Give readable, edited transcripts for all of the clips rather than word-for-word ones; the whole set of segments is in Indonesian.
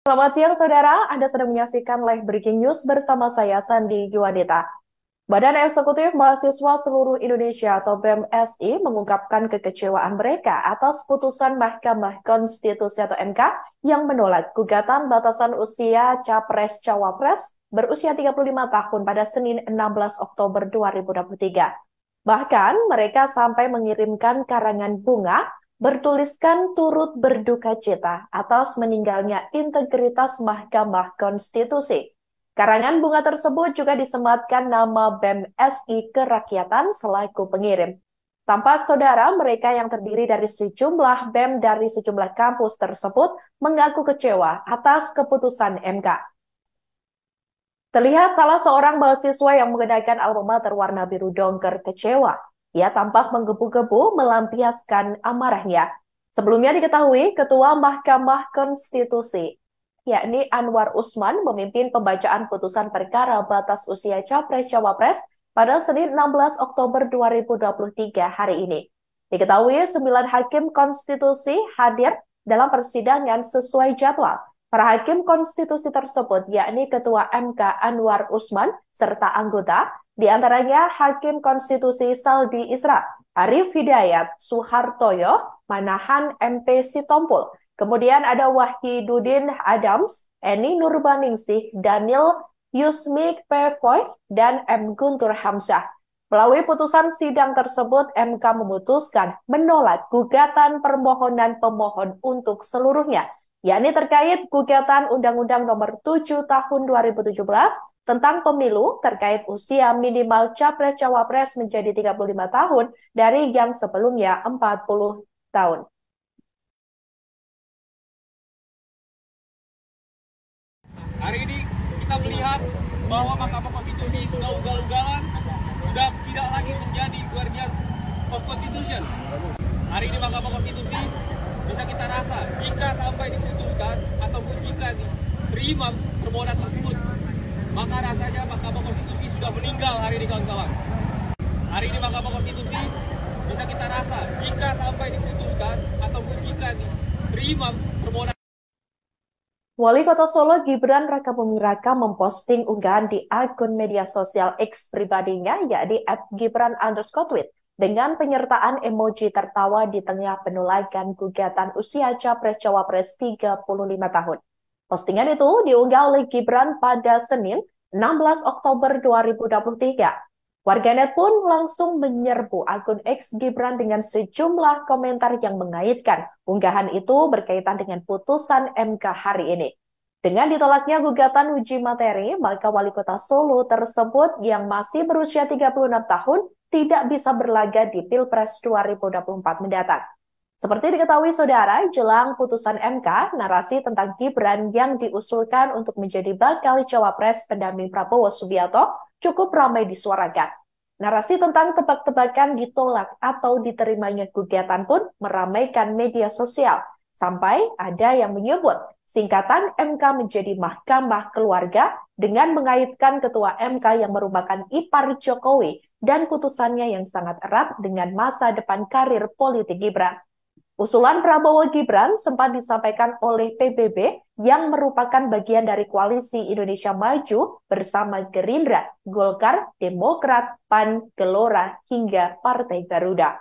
Selamat siang, saudara. Anda sedang menyaksikan live breaking news bersama saya, Sandi Juwanita. Badan Eksekutif Mahasiswa Seluruh Indonesia atau BEM-SI mengungkapkan kekecewaan mereka atas putusan Mahkamah Konstitusi atau MK yang menolak gugatan batasan usia Capres-Cawapres berusia 35 tahun pada Senin 16 Oktober 2023. Bahkan mereka sampai mengirimkan karangan bunga bertuliskan turut berduka cita atas meninggalnya integritas Mahkamah Konstitusi. Karangan bunga tersebut juga disematkan nama BEM-SI Kerakyatan selaku pengirim. Tampak saudara mereka yang terdiri dari sejumlah BEM dari sejumlah kampus tersebut mengaku kecewa atas keputusan MK. Terlihat salah seorang mahasiswa yang mengenakan alma mater warna biru dongker kecewa. Ia tampak menggebu-gebu melampiaskan amarahnya. Sebelumnya diketahui Ketua Mahkamah Konstitusi, yakni Anwar Usman, memimpin pembacaan putusan perkara batas usia Capres-Cawapres pada Senin 16 Oktober 2023 hari ini. Diketahui 9 hakim konstitusi hadir dalam persidangan sesuai jadwal. Para hakim konstitusi tersebut, yakni Ketua MK Anwar Usman, serta anggota, diantaranya Hakim Konstitusi Saldi Isra, Arif Hidayat, Suhartoyo, Manahan MP Sitompul. Kemudian ada Wahidudin Adams, Eni Nurbaningsih, Daniel Yusmik Pepoy, dan M. Guntur Hamzah. Melalui putusan sidang tersebut, MK memutuskan menolak gugatan permohonan pemohon untuk seluruhnya, yakni terkait gugatan Undang-Undang Nomor 7 Tahun 2017 tentang pemilu terkait usia minimal Capres-Cawapres menjadi 35 tahun dari yang sebelumnya 40 tahun. Hari ini kita melihat bahwa Mahkamah Konstitusi sudah ugal-ugalan, sudah tidak lagi menjadi guardian of Constitution. Hari ini Mahkamah Konstitusi bisa kita rasa jika sampai diputuskan ataupun jika diterima permohonan tersebut, maka rasanya Mahkamah Konstitusi sudah meninggal hari ini, kawan-kawan. Hari ini Mahkamah Konstitusi bisa kita rasa jika sampai diputuskan ataupun jika diterima permohonan. Wali Kota Solo Gibran Rakabuming Raka memposting unggahan di akun media sosial X pribadinya, yakni @gibran_tweet, dengan penyertaan emoji tertawa di tengah penolakan gugatan usia Capres-Cawapres 35 tahun. Postingan itu diunggah oleh Gibran pada Senin 16 Oktober 2023. Warganet pun langsung menyerbu akun X Gibran dengan sejumlah komentar yang mengaitkan unggahan itu berkaitan dengan putusan MK hari ini. Dengan ditolaknya gugatan uji materi, maka wali kota Solo tersebut yang masih berusia 36 tahun tidak bisa berlaga di Pilpres 2024 mendatang. Seperti diketahui saudara, jelang putusan MK, narasi tentang Gibran yang diusulkan untuk menjadi bakal cawapres pendamping Prabowo Subianto cukup ramai disuarakan. Narasi tentang tebak-tebakan ditolak atau diterimanya gugatan pun meramaikan media sosial. Sampai ada yang menyebut singkatan MK menjadi Mahkamah Keluarga dengan mengaitkan Ketua MK yang merupakan ipar Jokowi dan putusannya yang sangat erat dengan masa depan karir politik Gibran. Usulan Prabowo Gibran sempat disampaikan oleh PBB yang merupakan bagian dari koalisi Indonesia Maju bersama Gerindra, Golkar, Demokrat, PAN, Gelora, hingga Partai Garuda.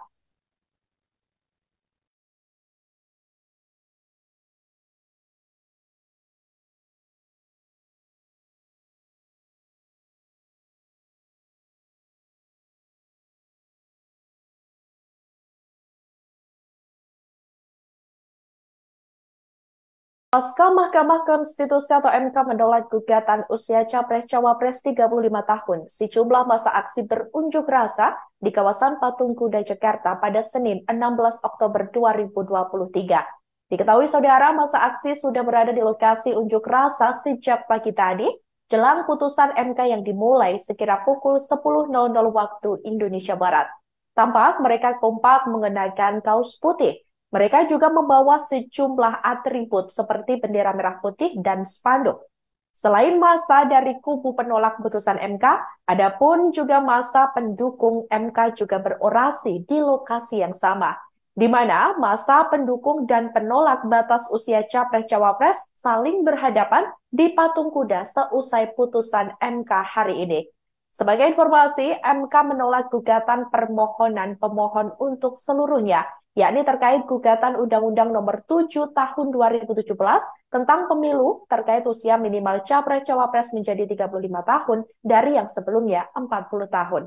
Pasca Mahkamah Konstitusi atau MK menolak gugatan usia Capres-Cawapres 35 tahun, sejumlah masa aksi berunjuk rasa di kawasan Patung Kuda Jakarta pada Senin 16 Oktober 2023. Diketahui saudara, masa aksi sudah berada di lokasi unjuk rasa sejak pagi tadi, jelang putusan MK yang dimulai sekira pukul 10.00 waktu Indonesia Barat. Tampak mereka kompak mengenakan kaos putih. Mereka juga membawa sejumlah atribut seperti bendera merah putih dan spanduk. Selain massa dari kubu penolak putusan MK, adapun juga massa pendukung MK juga berorasi di lokasi yang sama. di mana masa pendukung dan penolak batas usia Capres-Cawapres saling berhadapan di patung kuda seusai putusan MK hari ini. Sebagai informasi, MK menolak gugatan permohonan pemohon untuk seluruhnya, yakni terkait gugatan Undang-Undang Nomor 7 Tahun 2017 tentang pemilu terkait usia minimal Capres-Cawapres menjadi 35 tahun dari yang sebelumnya 40 tahun.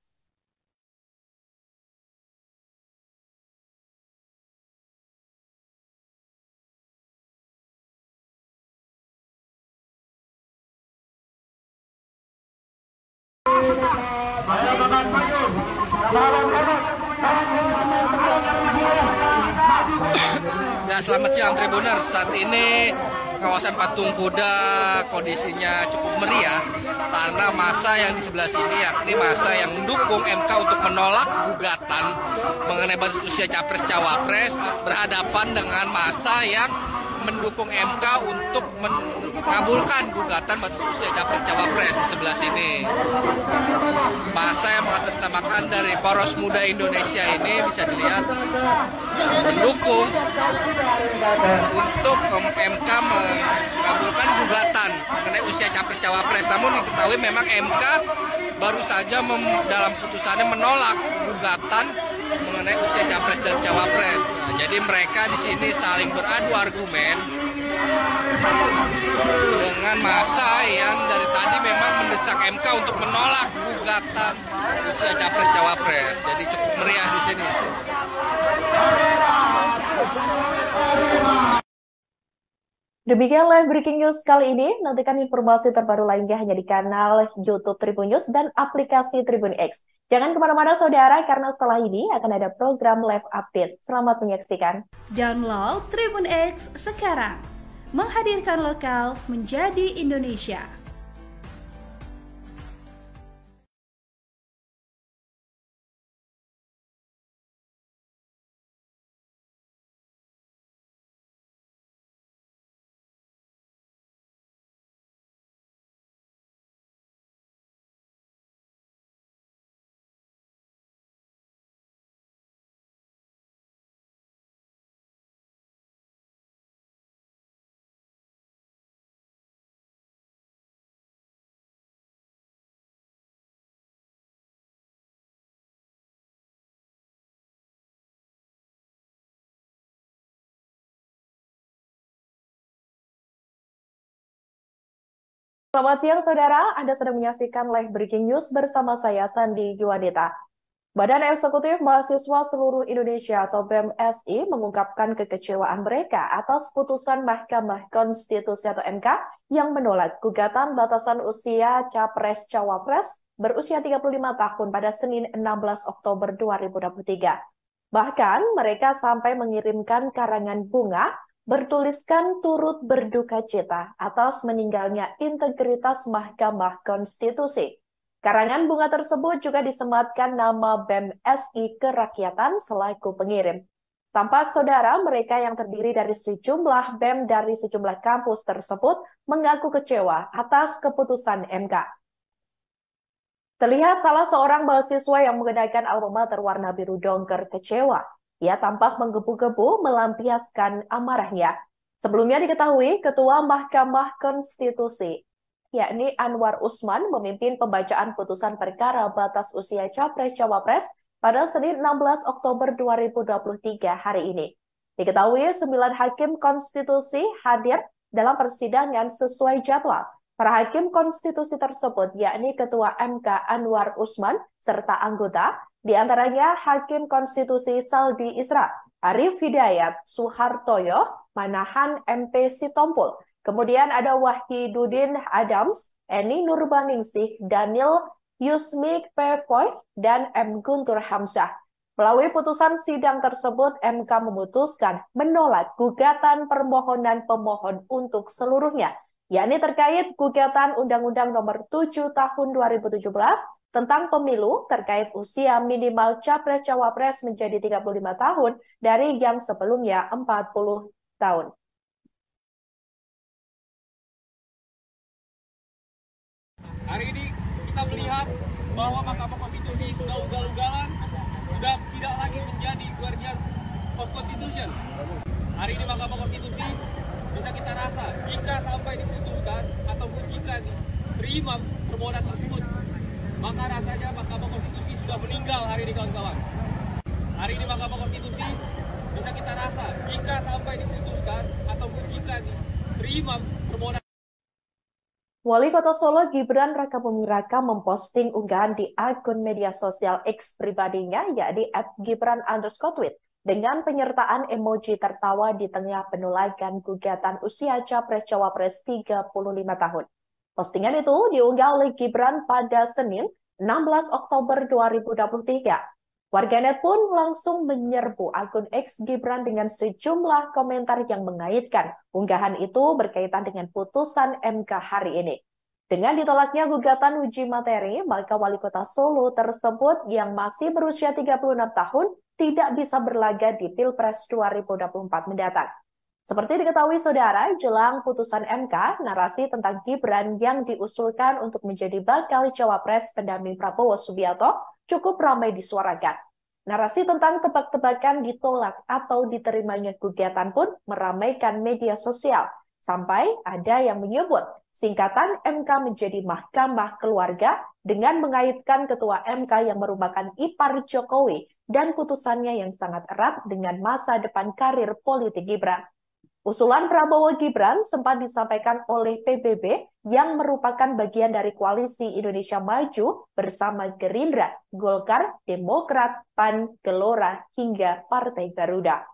Ya, selamat siang Tribuners. Saat ini kawasan Patung Kuda kondisinya cukup meriah karena masa yang di sebelah sini yakni masa yang mendukung MK untuk menolak gugatan mengenai batas usia Capres-Cawapres berhadapan dengan masa yang mendukung MK untuk mengabulkan gugatan batas usia Capres-Cawapres di sebelah sini. Masa yang mengatasnamakan dari Poros Muda Indonesia ini bisa dilihat mendukung untuk MK mengabulkan gugatan mengenai usia Capres-Cawapres. Namun diketahui memang MK baru saja dalam putusannya menolak gugatan mengenai usia Capres dan Cawapres. Nah, jadi mereka di sini saling beradu argumen dengan masa yang dari tadi memang mendesak MK untuk menolak gugatan usia Capres Cawapres. Jadi cukup meriah di sini. Demikian live breaking news kali ini. Nantikan informasi terbaru lainnya hanya di kanal YouTube Tribun News dan aplikasi Tribun X. Jangan kemana-mana saudara, karena setelah ini akan ada program live update. Selamat menyaksikan. Download Tribun X sekarang. Menghadirkan lokal menjadi Indonesia. Selamat siang saudara, Anda sedang menyaksikan live breaking news bersama saya Sandi Yuwanita. Badan Eksekutif Mahasiswa Seluruh Indonesia atau BEM-SI mengungkapkan kekecewaan mereka atas putusan Mahkamah Konstitusi atau MK yang menolak gugatan batasan usia Capres-Cawapres berusia 35 tahun pada Senin 16 Oktober 2023. Bahkan mereka sampai mengirimkan karangan bunga bertuliskan turut berduka cita atas meninggalnya integritas Mahkamah Konstitusi. Karangan bunga tersebut juga disematkan nama BEM-SI Kerakyatan selaku pengirim. Tampak saudara mereka yang terdiri dari sejumlah BEM dari sejumlah kampus tersebut mengaku kecewa atas keputusan MK. Terlihat salah seorang mahasiswa yang mengenakan alma mater warna biru dongker kecewa. Ia tampak menggebu-gebu melampiaskan amarahnya. Sebelumnya diketahui Ketua Mahkamah Konstitusi, yakni Anwar Usman, memimpin pembacaan putusan perkara batas usia Capres-Cawapres pada Senin 16 Oktober 2023 hari ini. Diketahui 9 hakim konstitusi hadir dalam persidangan sesuai jadwal. Para hakim konstitusi tersebut yakni Ketua MK Anwar Usman serta anggota, di antaranya Hakim Konstitusi Saldi Isra, Arif Hidayat, Suhartoyo, Manahan MP Sitompul. Kemudian ada Wahidudin Adams, Eni Nurbaningsih, Daniel Yusmik Pepoy, dan M. Guntur Hamzah. Melalui putusan sidang tersebut, MK memutuskan menolak gugatan permohonan pemohon untuk seluruhnya, yakni terkait gugatan Undang-Undang Nomor 7 Tahun 2017 tentang pemilu terkait usia minimal Capres-Cawapres menjadi 35 tahun dari yang sebelumnya 40 tahun. Hari ini kita melihat bahwa Mahkamah Konstitusi sudah ugal-ugalan, sudah tidak lagi menjadi guardian of Constitution. Hari ini Mahkamah Konstitusi bisa kita rasa jika sampai diputuskan ataupun jika diterima permohonan tersebut, maka rasanya Mahkamah Konstitusi sudah meninggal hari ini kawan-kawan. Hari ini Mahkamah Konstitusi bisa kita rasa jika sampai diputuskan ataupun jika diterima permohonan. Wali Kota Solo Gibran Rakabuming Raka memposting unggahan di akun media sosial X pribadinya, yakni @gibran_tweet, dengan penyertaan emoji tertawa di tengah penolakan gugatan usia Capres-Cawapres 35 tahun. Postingan itu diunggah oleh Gibran pada Senin, 16 Oktober 2023. Warganet pun langsung menyerbu akun X Gibran dengan sejumlah komentar yang mengaitkan unggahan itu berkaitan dengan putusan MK hari ini. Dengan ditolaknya gugatan uji materi, maka Wali Kota Solo tersebut yang masih berusia 36 tahun tidak bisa berlaga di Pilpres 2024 mendatang. Seperti diketahui saudara, jelang putusan MK, narasi tentang Gibran yang diusulkan untuk menjadi bakal cawapres pendamping Prabowo Subianto cukup ramai disuarakan. Narasi tentang tebak-tebakan ditolak atau diterimanya gugatan pun meramaikan media sosial. Sampai ada yang menyebut singkatan MK menjadi Mahkamah Keluarga dengan mengaitkan Ketua MK yang merupakan ipar Jokowi dan putusannya yang sangat erat dengan masa depan karir politik Gibran. Usulan Prabowo Gibran sempat disampaikan oleh PBB yang merupakan bagian dari koalisi Indonesia Maju bersama Gerindra, Golkar, Demokrat, PAN, Gelora, hingga Partai Garuda.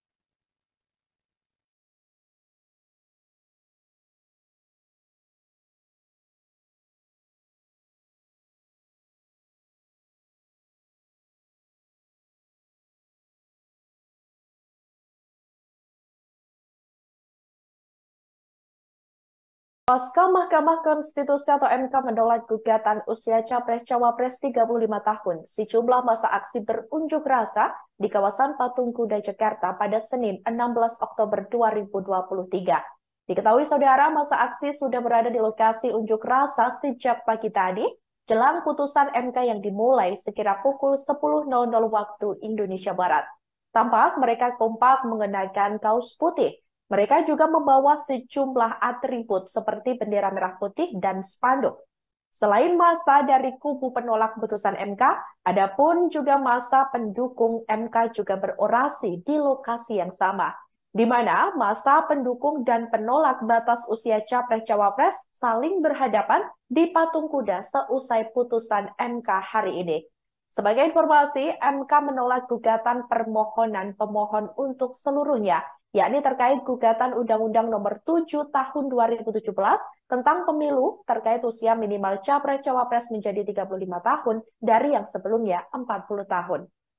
Pasca Mahkamah Konstitusi atau MK menolak gugatan usia Capres-Cawapres 35 tahun, sejumlah masa aksi berunjuk rasa di kawasan Patung Kuda Jakarta pada Senin 16 Oktober 2023. Diketahui saudara, masa aksi sudah berada di lokasi unjuk rasa sejak pagi tadi, jelang putusan MK yang dimulai sekira pukul 10.00 waktu Indonesia Barat. Tampak mereka kompak mengenakan kaos putih. Mereka juga membawa sejumlah atribut seperti bendera merah putih dan spanduk. Selain massa dari kubu penolak putusan MK, ada pun juga massa pendukung MK juga berorasi di lokasi yang sama, di mana massa pendukung dan penolak batas usia Capres-Cawapres saling berhadapan di Patung Kuda seusai putusan MK hari ini. Sebagai informasi, MK menolak gugatan permohonan pemohon untuk seluruhnya, yakni terkait gugatan Undang-Undang Nomor 7 Tahun 2017 tentang pemilu terkait usia minimal Capres-Cawapres menjadi 35 tahun dari yang sebelumnya 40 tahun.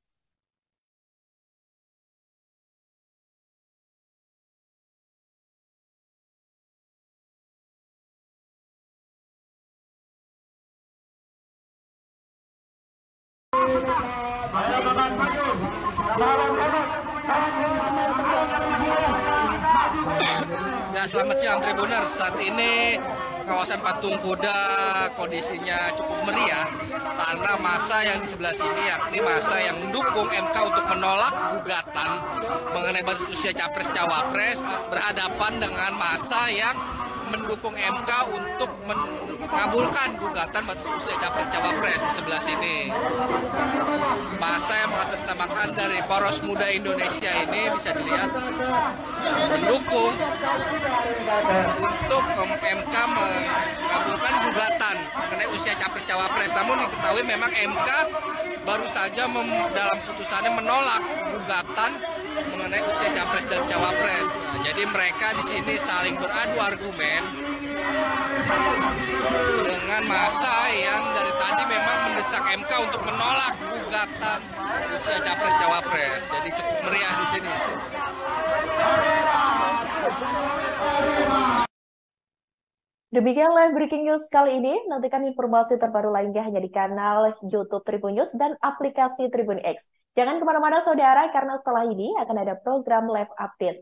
Ya, selamat siang Tribuners. Saat ini kawasan Patung Kuda kondisinya cukup meriah karena massa yang di sebelah sini yakni massa yang mendukung MK untuk menolak gugatan mengenai batas usia Capres-Cawapres berhadapan dengan massa yang mendukung MK untuk mengabulkan gugatan batas usia Capres-Cawapres di sebelah sini. Massa yang mengatasnamakan dari Poros Muda Indonesia ini bisa dilihat mendukung untuk MK mengabulkan gugatan mengenai usia Capres-Cawapres. Namun diketahui memang MK baru saja dalam putusannya menolak gugatan mengenai usia Capres dan Cawapres. Nah, jadi mereka di sini saling beradu argumen dengan massa yang dari tadi memang mendesak MK untuk menolak gugatan usia Capres-Cawapres. Jadi cukup meriah di sini. Demikian live breaking news kali ini. Nantikan informasi terbaru lainnya hanya di kanal YouTube Tribun News dan aplikasi Tribun X. Jangan kemana-mana saudara, karena setelah ini akan ada program live update.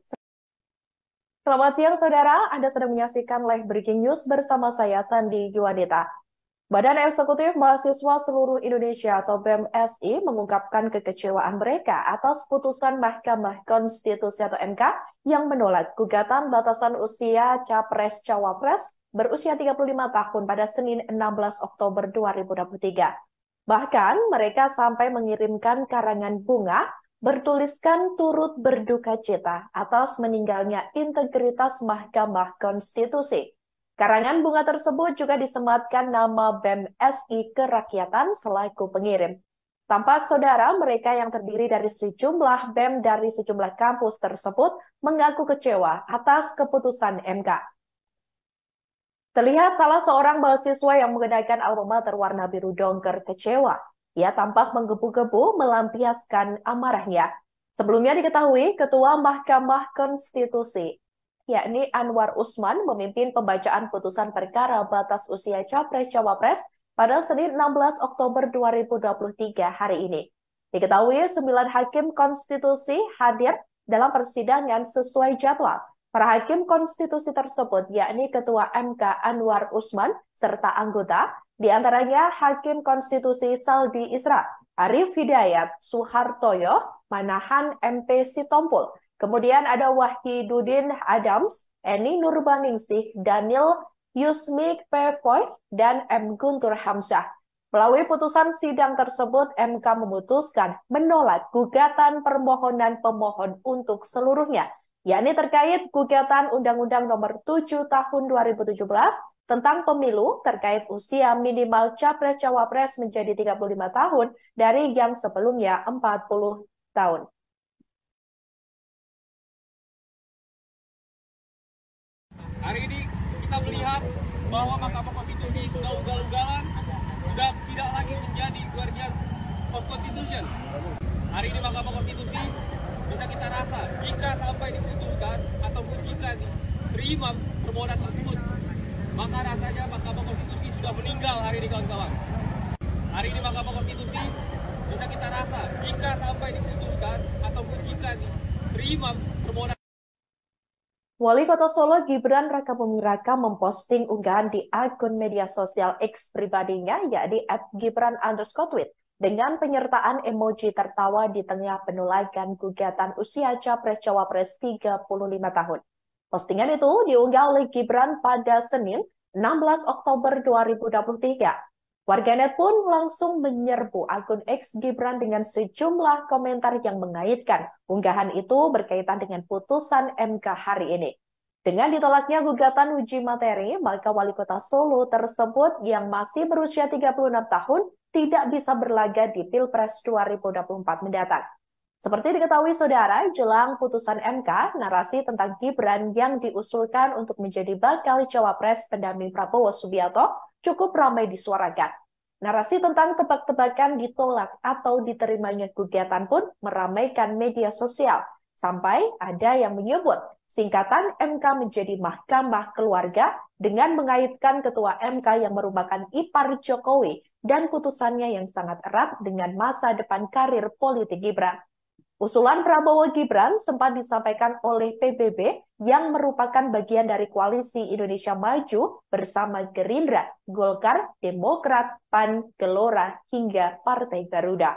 Selamat siang saudara, Anda sedang menyaksikan live breaking news bersama saya Sandi Juwadita. Badan Eksekutif Mahasiswa Seluruh Indonesia atau BEM-SI mengungkapkan kekecewaan mereka atas putusan Mahkamah Konstitusi atau MK yang menolak gugatan batasan usia Capres-Cawapres berusia 35 tahun pada Senin 16 Oktober 2023. Bahkan mereka sampai mengirimkan karangan bunga bertuliskan turut berduka cita atas meninggalnya integritas Mahkamah Konstitusi. Karangan bunga tersebut juga disematkan nama BEM-SI Kerakyatan selaku pengirim. Tampak saudara mereka yang terdiri dari sejumlah BEM dari sejumlah kampus tersebut mengaku kecewa atas keputusan MK. Terlihat salah seorang mahasiswa yang mengenakan alma mater warna biru dongker kecewa. Ia tampak menggebu-gebu melampiaskan amarahnya. Sebelumnya diketahui Ketua Mahkamah Konstitusi yakni Anwar Usman memimpin pembacaan putusan perkara batas usia Capres-Cawapres pada Senin 16 Oktober 2023 hari ini. Diketahui 9 hakim konstitusi hadir dalam persidangan sesuai jadwal. Para hakim konstitusi tersebut yakni Ketua MK Anwar Usman serta anggota, diantaranya Hakim Konstitusi Saldi Isra, Arif Hidayat, Suhartoyo, Manahan MP Sitompul, kemudian ada Wahidudin Adams, Eni Nurbaningsih, Daniel Yusmik Pepoy, dan M. Guntur Hamzah. Melalui putusan sidang tersebut, MK memutuskan menolak gugatan permohonan pemohon untuk seluruhnya, yakni terkait gugatan Undang-Undang Nomor 7 Tahun 2017 tentang pemilu terkait usia minimal Capres-Cawapres menjadi 35 tahun dari yang sebelumnya 40 tahun. Hari ini kita melihat bahwa Mahkamah Konstitusi sudah ugal-ugalan, sudah tidak lagi menjadi guardian of Constitution. Hari ini Mahkamah Konstitusi bisa kita rasa jika sampai diputuskan ataupun jika diterima permohonan tersebut, maka rasanya Mahkamah Konstitusi sudah meninggal hari ini kawan-kawan. Hari ini Mahkamah Konstitusi bisa kita rasa jika sampai diputuskan ataupun jika diterima permohonan. Wali Kota Solo Gibran Rakabuming Raka memposting unggahan di akun media sosial X pribadinya yakni @gibran_tweet dengan penyertaan emoji tertawa di tengah penolakan gugatan usia Capres-Cawapres 35 tahun. Postingan itu diunggah oleh Gibran pada Senin 16 Oktober 2023. Warganet pun langsung menyerbu akun X Gibran dengan sejumlah komentar yang mengaitkan unggahan itu berkaitan dengan putusan MK hari ini. Dengan ditolaknya gugatan uji materi, maka Wali Kota Solo tersebut yang masih berusia 36 tahun tidak bisa berlaga di Pilpres 2024 mendatang. Seperti diketahui saudara, jelang putusan MK, narasi tentang Gibran yang diusulkan untuk menjadi bakal cawapres pendamping Prabowo Subianto cukup ramai disuarakan. Narasi tentang tebak-tebakan ditolak atau diterimanya gugatan pun meramaikan media sosial. Sampai ada yang menyebut singkatan MK menjadi Mahkamah Keluarga dengan mengaitkan Ketua MK yang merupakan ipar Jokowi dan putusannya yang sangat erat dengan masa depan karir politik Gibran. Usulan Prabowo Gibran sempat disampaikan oleh PBB yang merupakan bagian dari koalisi Indonesia Maju bersama Gerindra, Golkar, Demokrat, PAN, Gelora, hingga Partai Garuda.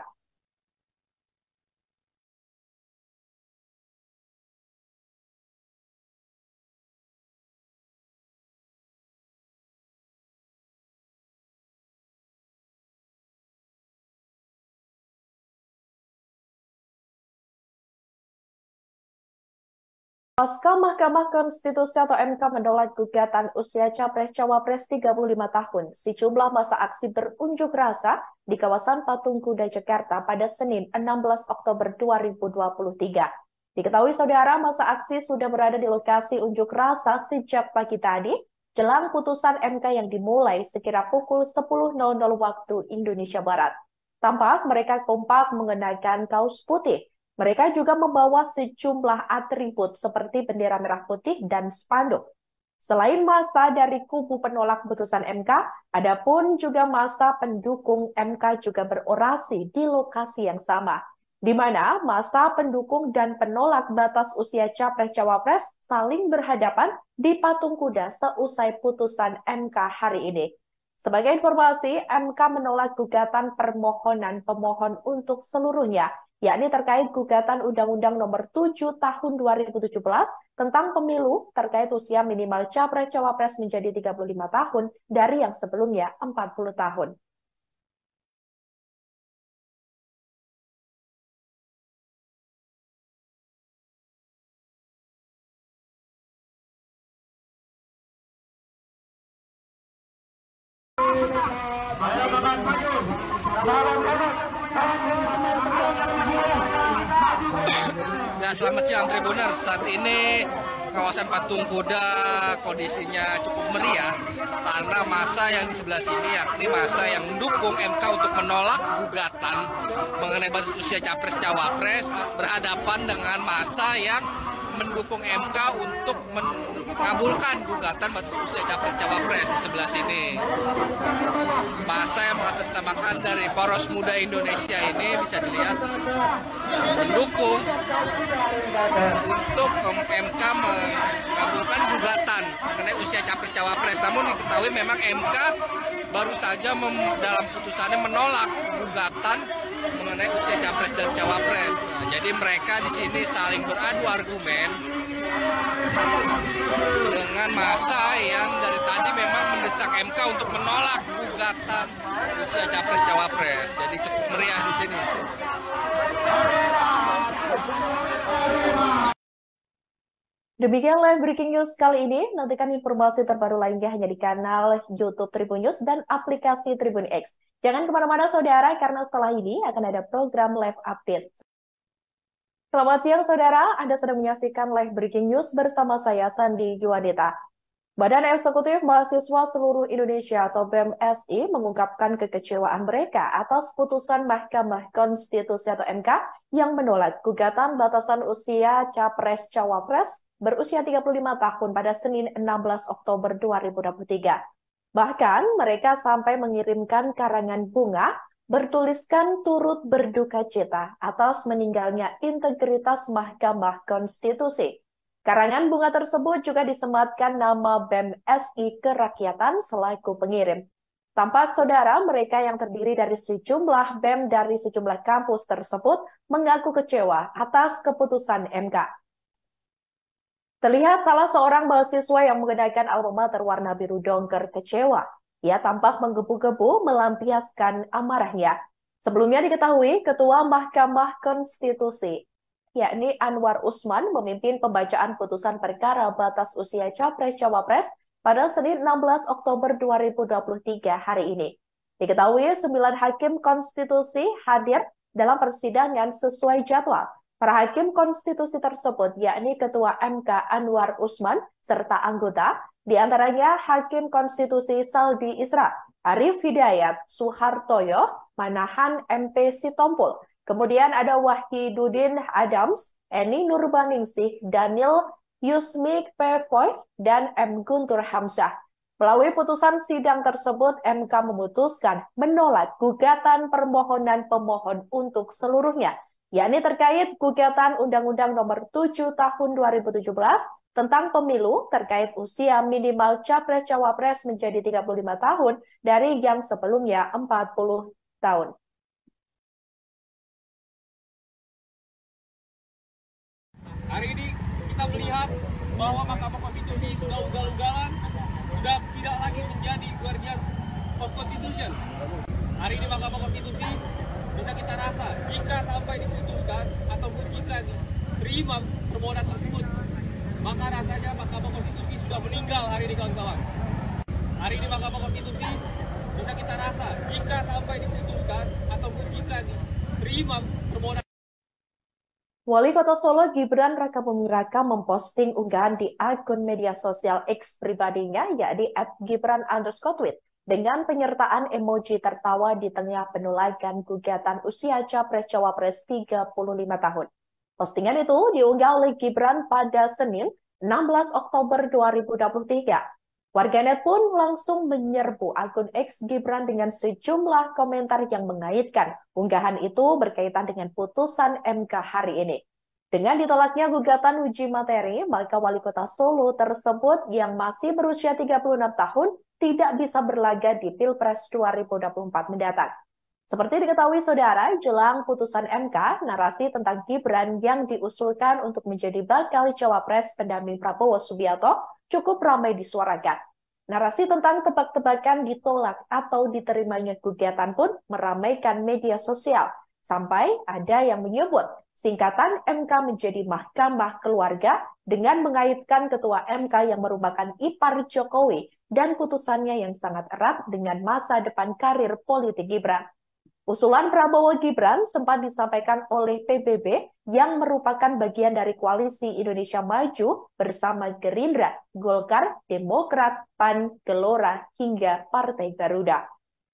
Pasca Mahkamah Konstitusi atau MK menolak gugatan usia Capres-Cawapres 35 tahun, sejumlah masa aksi berunjuk rasa di kawasan Patung Kuda Jakarta pada Senin 16 Oktober 2023. Diketahui saudara, masa aksi sudah berada di lokasi unjuk rasa sejak pagi tadi, jelang putusan MK yang dimulai sekira pukul 10.00 waktu Indonesia Barat. Tampak mereka kompak mengenakan kaos putih. Mereka juga membawa sejumlah atribut seperti bendera merah putih dan spanduk. Selain massa dari kubu penolak putusan MK, ada pun juga massa pendukung MK juga berorasi di lokasi yang sama, di mana massa pendukung dan penolak batas usia Capres-Cawapres saling berhadapan di Patung Kuda seusai putusan MK hari ini. Sebagai informasi, MK menolak gugatan permohonan pemohon untuk seluruhnya, yakni terkait gugatan Undang-Undang Nomor 7 Tahun 2017 tentang pemilu terkait usia minimal Capres-Cawapres menjadi 35 tahun dari yang sebelumnya 40 tahun. Ya, selamat siang Tribuners. Saat ini kawasan Patung Kuda kondisinya cukup meriah karena masa yang di sebelah sini yakni masa yang mendukung MK untuk menolak gugatan mengenai batas usia Capres-Cawapres berhadapan dengan masa yang mendukung MK untuk mengabulkan gugatan batas usia Capres-Cawapres di sebelah sini. Masa yang mengatasnamakan dari Poros Muda Indonesia ini bisa dilihat mendukung untuk MK mengabulkan gugatan mengenai usia Capres-Cawapres. Namun diketahui memang MK baru saja dalam putusannya menolak gugatan mengenai usia Capres dan Cawapres. Nah, jadi mereka di sini saling beradu argumen dengan masa yang dari tadi memang mendesak MK untuk menolak gugatan usia Capres-Cawapres. Jadi cukup meriah di sini. Demikian live breaking news kali ini. Nantikan informasi terbaru lainnya hanya di kanal YouTube Tribun News dan aplikasi Tribun X. Jangan kemana-mana saudara, karena setelah ini akan ada program live update. Selamat siang saudara, Anda sedang menyaksikan live breaking news bersama saya Sandi Juwanita. Badan Eksekutif Mahasiswa Seluruh Indonesia atau BEM-SI mengungkapkan kekecewaan mereka atas putusan Mahkamah Konstitusi atau MK yang menolak gugatan batasan usia Capres-Cawapres berusia 35 tahun pada Senin 16 Oktober 2023. Bahkan mereka sampai mengirimkan karangan bunga bertuliskan turut berduka cita atas meninggalnya integritas Mahkamah Konstitusi. Karangan bunga tersebut juga disematkan nama BEM-SI Kerakyatan selaku pengirim. Tampak saudara, mereka yang terdiri dari sejumlah BEM dari sejumlah kampus tersebut mengaku kecewa atas keputusan MK. Terlihat salah seorang mahasiswa yang mengenakan alma mater warna biru dongker kecewa. Ia tampak menggebu-gebu melampiaskan amarahnya. Sebelumnya diketahui, Ketua Mahkamah Konstitusi, yakni Anwar Usman, memimpin pembacaan putusan perkara batas usia Capres-Cawapres pada Senin 16 Oktober 2023 hari ini. Diketahui 9 hakim konstitusi hadir dalam persidangan sesuai jadwal. Para hakim konstitusi tersebut, yakni Ketua MK Anwar Usman, serta anggota, diantaranya Hakim Konstitusi Saldi Isra, Arif Hidayat, Suhartoyo, Manahan MP Sitompul, kemudian ada Wahidudin Adams, Eni Nurbaningsih, Daniel Yusmik Pepoy, dan M. Guntur Hamzah. Melalui putusan sidang tersebut, MK memutuskan menolak gugatan permohonan pemohon untuk seluruhnya, yakni terkait gugatan Undang-Undang Nomor 7 Tahun 2017 tentang pemilu terkait usia minimal Capres-Cawapres menjadi 35 tahun dari yang sebelumnya 40 tahun. Hari ini kita melihat bahwa Mahkamah Konstitusi sudah ugal-ugalan, sudah tidak lagi menjadi guardian of constitution. Hari ini Mahkamah Konstitusi bisa kita rasa jika sampai diputuskan ataupun jika diterima permohonan tersebut, maka rasanya Mahkamah Konstitusi sudah meninggal hari ini kawan-kawan. Hari ini Mahkamah Konstitusi bisa kita rasa jika sampai diputuskan ataupun jika diterima permohonan. Wali Kota Solo Gibran Rakabuming Raka memposting unggahan di akun media sosial X pribadinya, yakni @gibran_tweet, dengan penyertaan emoji tertawa di tengah penolakan gugatan usia Capres-Cawapres 35 tahun. Postingan itu diunggah oleh Gibran pada Senin 16 Oktober 2023. Warganet pun langsung menyerbu akun X Gibran dengan sejumlah komentar yang mengaitkan unggahan itu berkaitan dengan putusan MK hari ini. Dengan ditolaknya gugatan uji materi, maka Wali Kota Solo tersebut yang masih berusia 36 tahun tidak bisa berlaga di Pilpres 2024 mendatang. Seperti diketahui saudara, jelang putusan MK, narasi tentang Gibran yang diusulkan untuk menjadi bakal cawapres pendamping Prabowo Subianto cukup ramai disuarakan. Narasi tentang tebak-tebakan ditolak atau diterimanya gugatan pun meramaikan media sosial, sampai ada yang menyebut singkatan MK menjadi Mahkamah Keluarga dengan mengaitkan Ketua MK yang merupakan ipar Jokowi dan putusannya yang sangat erat dengan masa depan karir politik Gibran. Usulan Prabowo Gibran sempat disampaikan oleh PBB yang merupakan bagian dari koalisi Indonesia Maju bersama Gerindra, Golkar, Demokrat, PAN, Gelora, hingga Partai Garuda.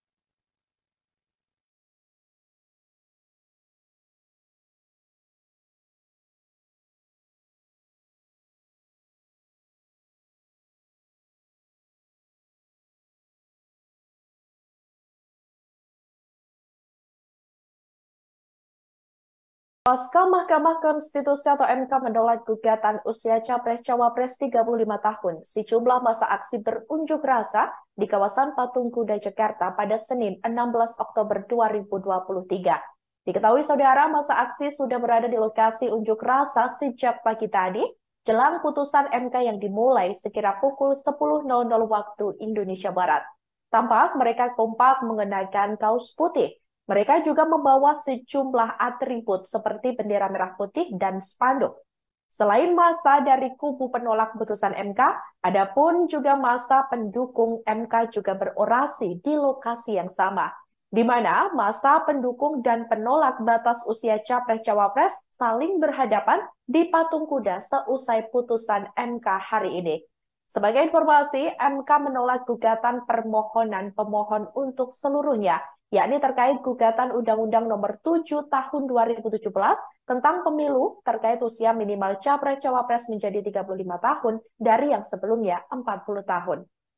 Pasca Mahkamah Konstitusi atau MK menolak gugatan usia Capres-Cawapres 35 tahun, sejumlah masa aksi berunjuk rasa di kawasan Patung Kuda Jakarta pada Senin 16 Oktober 2023. Diketahui saudara, masa aksi sudah berada di lokasi unjuk rasa sejak pagi tadi, jelang putusan MK yang dimulai sekira pukul 10.00 waktu Indonesia Barat. Tampak mereka kompak mengenakan kaos putih. Mereka juga membawa sejumlah atribut seperti bendera merah putih dan spanduk. Selain massa dari kubu penolak putusan MK, ada pun juga massa pendukung MK juga berorasi di lokasi yang sama, di mana massa pendukung dan penolak batas usia Capres-Cawapres saling berhadapan di Patung Kuda seusai putusan MK hari ini. Sebagai informasi, MK menolak gugatan permohonan pemohon untuk seluruhnya, yakni terkait gugatan Undang-Undang Nomor 7 Tahun 2017 tentang pemilu terkait usia minimal Capres-Cawapres menjadi 35 tahun dari yang sebelumnya 40 tahun.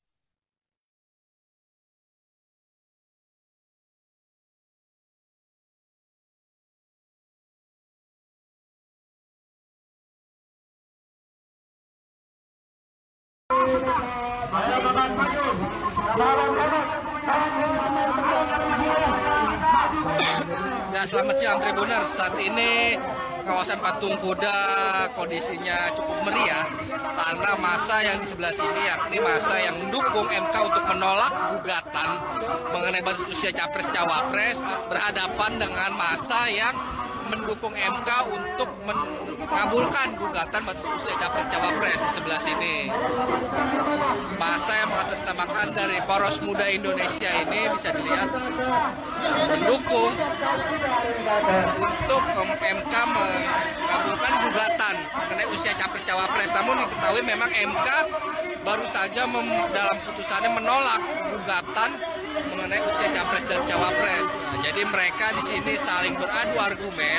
Ya, selamat siang Tribuners. Saat ini kawasan Patung Kuda kondisinya cukup meriah karena massa yang di sebelah sini yakni massa yang mendukung MK untuk menolak gugatan mengenai batas usia Capres-Cawapres berhadapan dengan massa yang mendukung MK untuk mengabulkan gugatan batas usia Capres-Cawapres di sebelah sini. Massa yang mengatasnamakan dari Poros Muda Indonesia ini bisa dilihat mendukung untuk MK mengabulkan gugatan mengenai usia Capres-Cawapres. Namun diketahui memang MK baru saja dalam putusannya menolak gugatan mengenai usia Capres dan Cawapres. Nah, jadi mereka di sini saling beradu argumen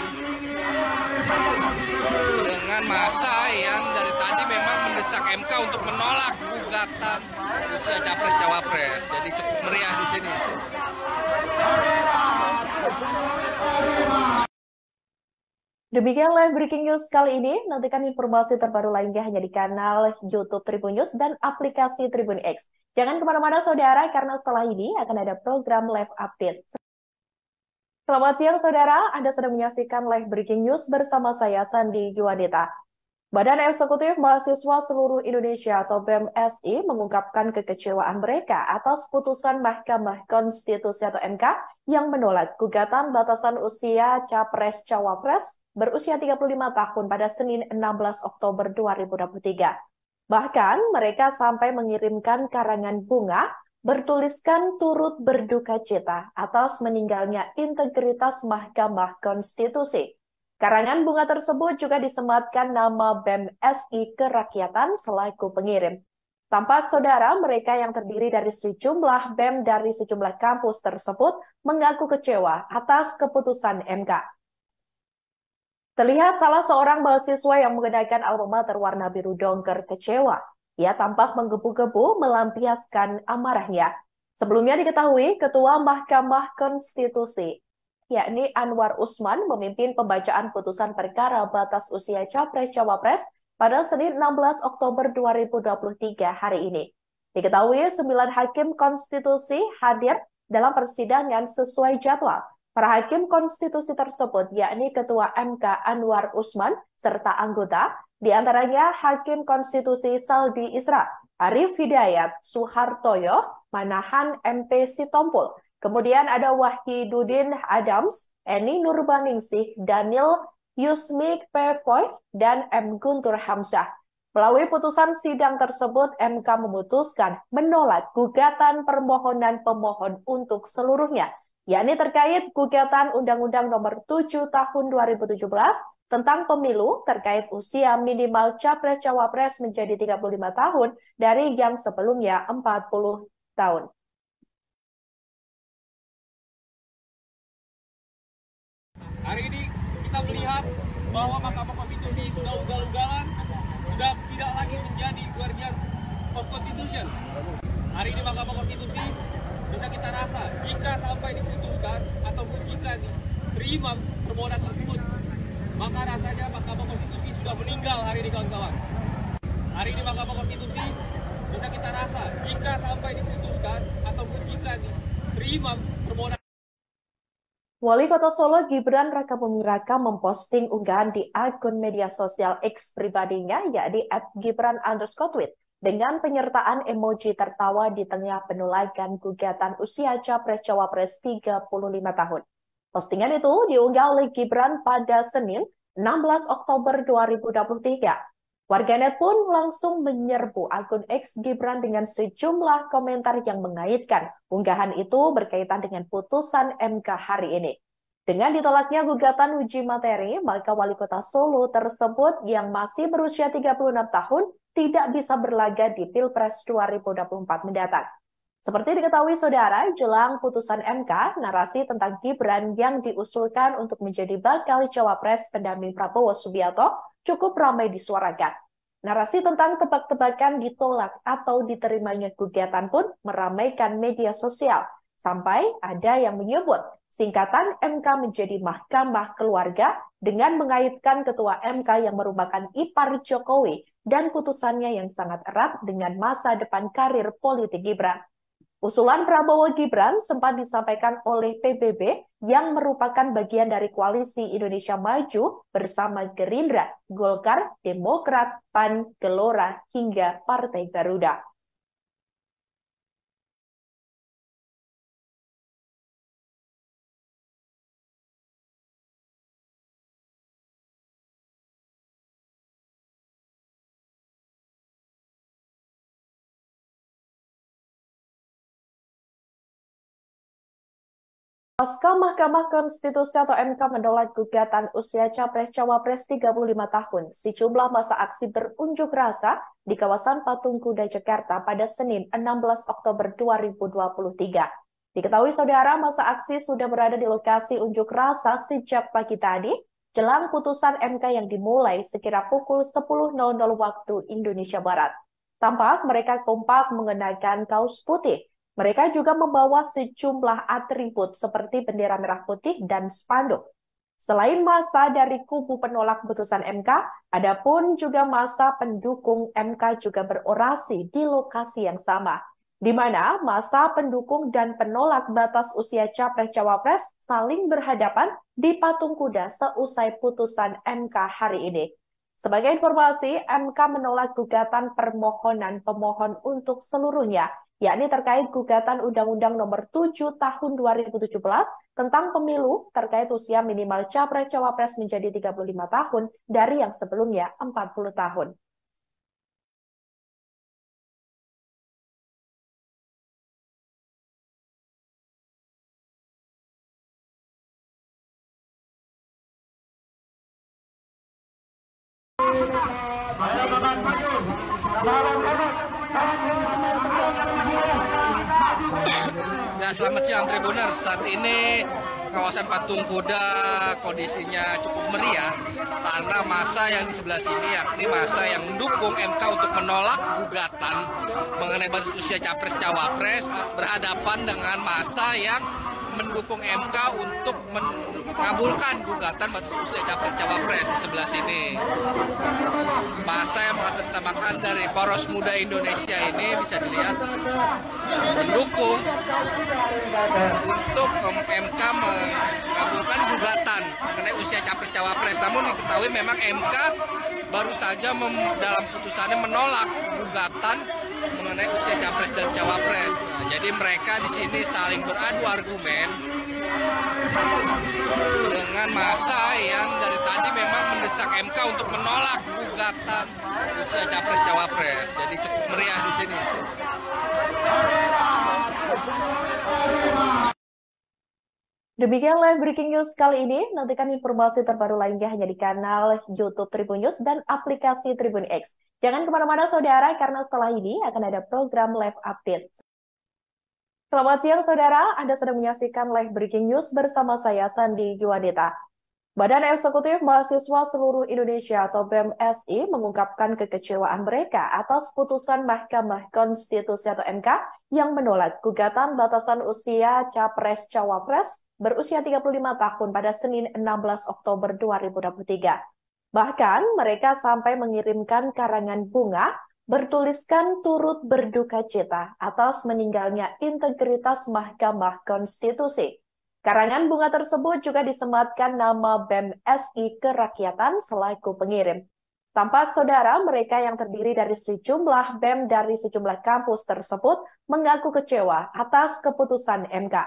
dengan massa yang dari tadi memang mendesak MK untuk menolak gugatan usia Capres-Cawapres. Jadi cukup meriah di sini. Demikian live breaking news kali ini. Nantikan informasi terbaru lainnya hanya di kanal YouTube Tribun News dan aplikasi Tribun X. Jangan kemana-mana saudara, karena setelah ini akan ada program live update. Selamat siang saudara, Anda sedang menyaksikan live breaking news bersama saya Sandi Juwanita. Badan Eksekutif Mahasiswa Seluruh Indonesia atau BEM-SI mengungkapkan kekecewaan mereka atas putusan Mahkamah Konstitusi atau MK yang menolak gugatan batasan usia Capres-Cawapres berusia 35 tahun pada Senin 16 Oktober 2023. Bahkan mereka sampai mengirimkan karangan bunga bertuliskan turut berduka cita atas meninggalnya integritas Mahkamah Konstitusi. Karangan bunga tersebut juga disematkan nama BEM-SI Kerakyatan selaku pengirim. Tampak saudara, mereka yang terdiri dari sejumlah BEM dari sejumlah kampus tersebut mengaku kecewa atas keputusan MK. Terlihat salah seorang mahasiswa yang menggunakan alma mater warna biru dongker kecewa. Ia tampak menggebu-gebu melampiaskan amarahnya. Sebelumnya diketahui Ketua Mahkamah Konstitusi, yakni Anwar Usman, memimpin pembacaan putusan perkara batas usia Capres-Cawapres pada Senin 16 Oktober 2023 hari ini. Diketahui 9 hakim konstitusi hadir dalam persidangan sesuai jadwal. Para hakim konstitusi tersebut yakni Ketua MK Anwar Usman serta anggota, diantaranya Hakim Konstitusi Saldi Isra, Arif Hidayat, Suhartoyo, Manahan MP Sitompul. Kemudian ada Wahidudin Adams, Eni Nurbaningsih, Daniel Yusmik Pepoy, dan M. Guntur Hamzah. Melalui putusan sidang tersebut, MK memutuskan menolak gugatan permohonan pemohon untuk seluruhnya, yakni terkait gugatan Undang-Undang Nomor 7 Tahun 2017 tentang pemilu terkait usia minimal Capres-Cawapres menjadi 35 tahun dari yang sebelumnya 40 tahun. Hari ini kita melihat bahwa Mahkamah Konstitusi sudah ugal-ugalan, sudah tidak lagi menjadi guardian of Constitution. Hari ini Mahkamah Konstitusi bisa kita rasa jika sampai diputuskan ataupun jika diterima permohonan tersebut, maka rasanya Mahkamah Konstitusi sudah meninggal hari ini, kawan-kawan. Hari ini Mahkamah Konstitusi bisa kita rasa jika sampai diputuskan ataupun jika diterima permohonan. Wali Kota Solo Gibran Rakabuming Raka memposting unggahan di akun media sosial X pribadinya yakni @gibran_tweet dengan penyertaan emoji tertawa di tengah penolakan gugatan usia Capres-Cawapres 35 tahun. Postingan itu diunggah oleh Gibran pada Senin 16 Oktober 2023. Warganet pun langsung menyerbu akun X Gibran dengan sejumlah komentar yang mengaitkan unggahan itu berkaitan dengan putusan MK hari ini. Dengan ditolaknya gugatan uji materi, maka Wali Kota Solo tersebut yang masih berusia 36 tahun tidak bisa berlaga di Pilpres 2024 mendatang. Seperti diketahui saudara, jelang putusan MK, narasi tentang Gibran yang diusulkan untuk menjadi bakal cawapres pendamping Prabowo Subianto cukup ramai disuarakan. Narasi tentang tebak-tebakan ditolak atau diterimanya gugatan pun meramaikan media sosial. Sampai ada yang menyebut singkatan MK menjadi Mahkamah Keluarga dengan mengaitkan Ketua MK yang merupakan ipar Jokowi dan putusannya yang sangat erat dengan masa depan karir politik Gibran. Usulan Prabowo Gibran sempat disampaikan oleh PBB yang merupakan bagian dari koalisi Indonesia Maju bersama Gerindra, Golkar, Demokrat, PAN, Gelora, hingga Partai Garuda. Pasca Mahkamah Konstitusi atau MK menolak gugatan usia Capres-Cawapres 35 tahun, sejumlah masa aksi berunjuk rasa di kawasan Patung Kuda Jakarta pada Senin 16 Oktober 2023. Diketahui saudara, masa aksi sudah berada di lokasi unjuk rasa sejak pagi tadi, jelang putusan MK yang dimulai sekira pukul 10.00 waktu Indonesia Barat. Tampak mereka kompak mengenakan kaos putih. Mereka juga membawa sejumlah atribut seperti bendera merah putih dan spanduk. Selain massa dari kubu penolak putusan MK, ada pun juga massa pendukung MK juga berorasi di lokasi yang sama, di mana massa pendukung dan penolak batas usia Capres-Cawapres saling berhadapan di Patung Kuda seusai putusan MK hari ini. Sebagai informasi, MK menolak gugatan permohonan pemohon untuk seluruhnya, yakni terkait gugatan Undang-Undang Nomor 7 Tahun 2017 tentang pemilu terkait usia minimal Capres-Cawapres menjadi 35 tahun dari yang sebelumnya 40 tahun. Ya, selamat siang Tribuners. Saat ini kawasan Patung Kuda kondisinya cukup meriah karena massa yang di sebelah sini yakni massa yang mendukung MK untuk menolak gugatan mengenai batas usia Capres-Cawapres berhadapan dengan massa yang mendukung MK untuk mengabulkan gugatan batas usia capres-cawapres di sebelah sini. Masa yang mengatasnamakan dari Poros Muda Indonesia ini bisa dilihat mendukung untuk MK mengabulkan gugatan mengenai usia capres-cawapres. Namun diketahui memang MK baru saja dalam putusannya menolak gugatan mengenai usia capres dan cawapres. Nah, jadi mereka di sini saling beradu argumen dengan massa yang dari tadi memang mendesak MK untuk menolak gugatan usia capres cawapres. Jadi cukup meriah di sini. Demikian live breaking news kali ini. Nantikan informasi terbaru lainnya hanya di kanal YouTube Tribun News dan aplikasi Tribun X. Jangan kemana-mana saudara, karena setelah ini akan ada program live update. Selamat siang saudara, Anda sedang menyaksikan live breaking news bersama saya Sandi Juwanita. Badan Eksekutif Mahasiswa Seluruh Indonesia atau BEM-SI mengungkapkan kekecewaan mereka atas putusan Mahkamah Konstitusi atau MK yang menolak gugatan batasan usia Capres-Cawapres berusia 35 tahun pada Senin 16 Oktober 2023. Bahkan mereka sampai mengirimkan karangan bunga bertuliskan turut berduka cita atas meninggalnya integritas Mahkamah Konstitusi. Karangan bunga tersebut juga disematkan nama BEM-SI Kerakyatan selaku pengirim. Tampak saudara mereka yang terdiri dari sejumlah BEM dari sejumlah kampus tersebut mengaku kecewa atas keputusan MK.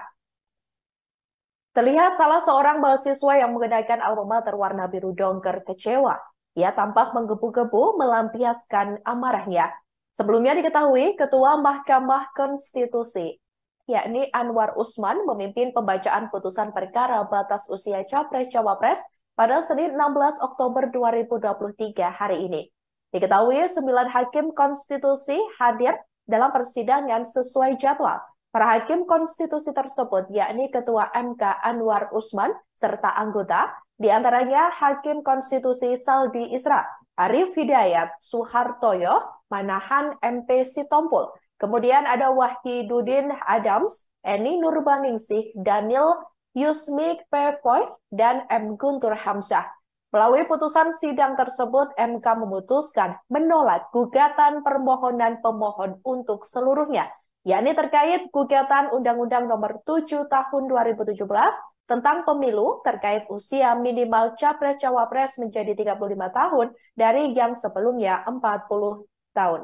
Terlihat salah seorang mahasiswa yang mengenakan alma mater warna biru dongker kecewa. Ia tampak menggebu-gebu melampiaskan amarahnya. Sebelumnya diketahui Ketua Mahkamah Konstitusi yakni Anwar Usman memimpin pembacaan putusan perkara batas usia Capres-Cawapres pada Senin 16 Oktober 2023 hari ini. Diketahui 9 hakim konstitusi hadir dalam persidangan sesuai jadwal. Para hakim konstitusi tersebut yakni Ketua MK Anwar Usman serta anggota, diantaranya Hakim Konstitusi Saldi Isra, Arif Hidayat, Suhartoyo, Manahan MP Sitompul, kemudian ada Wahidudin Adams, Eni Nurbaningsih, Daniel Yusmik Pepoy, dan M. Guntur Hamzah. Melalui putusan sidang tersebut, MK memutuskan menolak gugatan permohonan pemohon untuk seluruhnya, yakni terkait gugatan Undang-Undang Nomor 7 Tahun 2017 tentang pemilu terkait usia minimal Capres-Cawapres menjadi 35 tahun dari yang sebelumnya 40 tahun.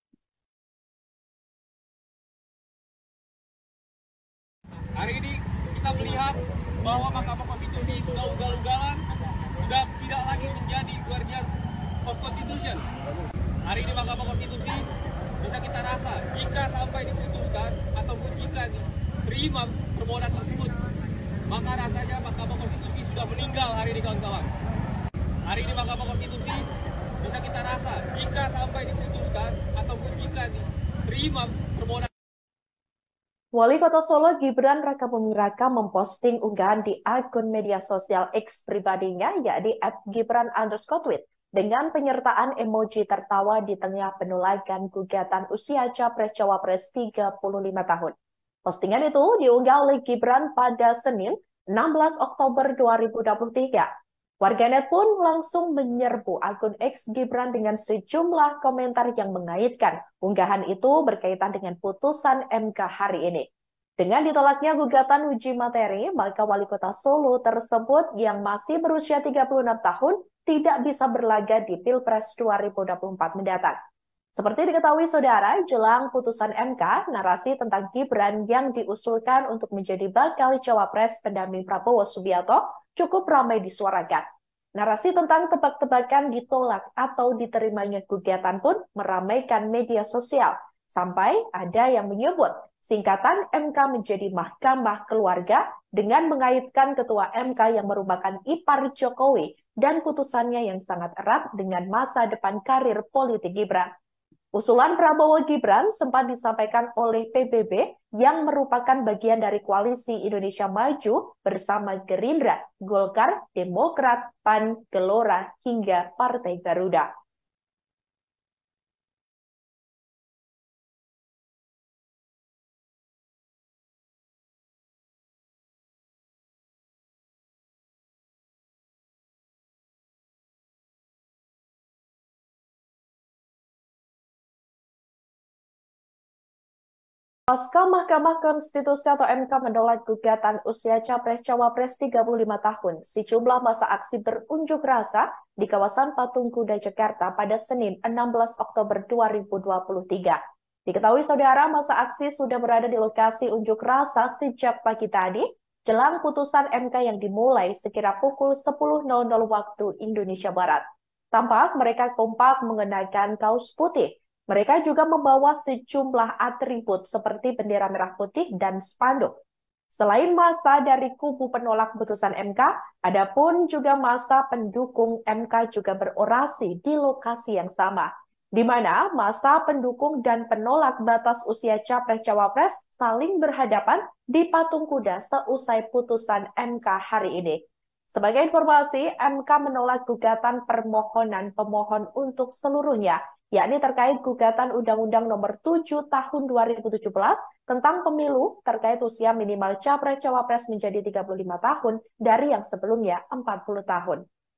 Hari ini kita melihat bahwa Mahkamah Konstitusi sudah ugal-ugalan, sudah tidak lagi menjadi guardian of Constitution. Hari ini Mahkamah Konstitusi bisa kita rasa jika sampai diputuskan ataupun jika diterima permohonan tersebut, maka rasanya Mahkamah Konstitusi sudah meninggal hari ini kawan-kawan. Hari ini Mahkamah Konstitusi bisa kita rasa jika sampai diputuskan ataupun jika diterima permohonan. Wali Kota Solo Gibran Rakabuming Raka memposting unggahan di akun media sosial X pribadinya yakni @gibran_tweet dengan penyertaan emoji tertawa di tengah penolakan gugatan usia Capres-Cawapres 35 tahun. Postingan itu diunggah oleh Gibran pada Senin 16 Oktober 2023. Warganet pun langsung menyerbu akun X Gibran dengan sejumlah komentar yang mengaitkan unggahan itu berkaitan dengan putusan MK hari ini. Dengan ditolaknya gugatan uji materi, maka Wali Kota Solo tersebut yang masih berusia 36 tahun tidak bisa berlaga di Pilpres 2024 mendatang. Seperti diketahui saudara, jelang putusan MK, narasi tentang Gibran yang diusulkan untuk menjadi bakal cawapres pendamping Prabowo Subianto cukup ramai disuarakan. Narasi tentang tebak-tebakan ditolak atau diterimanya gugatan pun meramaikan media sosial. Sampai ada yang menyebut singkatan MK menjadi Mahkamah Keluarga dengan mengaitkan Ketua MK yang merupakan ipar Jokowi dan putusannya yang sangat erat dengan masa depan karir politik Gibran. Usulan Prabowo Gibran sempat disampaikan oleh PBB yang merupakan bagian dari koalisi Indonesia Maju bersama Gerindra, Golkar, Demokrat, PAN, Gelora, hingga Partai Garuda. Pasca Mahkamah Konstitusi atau MK menolak gugatan usia Capres-Cawapres 35 tahun, sejumlah massa aksi berunjuk rasa di kawasan Patung Kuda Jakarta pada Senin 16 Oktober 2023. Diketahui saudara, massa aksi sudah berada di lokasi unjuk rasa sejak pagi tadi, jelang putusan MK yang dimulai sekira pukul 10.00 waktu Indonesia Barat. Tampak mereka kompak mengenakan kaos putih. Mereka juga membawa sejumlah atribut seperti bendera merah putih dan spanduk. Selain massa dari kubu penolak putusan MK, ada pun juga massa pendukung MK juga berorasi di lokasi yang sama, di mana massa pendukung dan penolak batas usia Capres-Cawapres saling berhadapan di Patung Kuda seusai putusan MK hari ini. Sebagai informasi, MK menolak gugatan permohonan pemohon untuk seluruhnya, yakni terkait gugatan Undang-Undang Nomor 7 Tahun 2017 tentang pemilu terkait usia minimal Capres-Cawapres menjadi 35 tahun dari yang sebelumnya 40 tahun.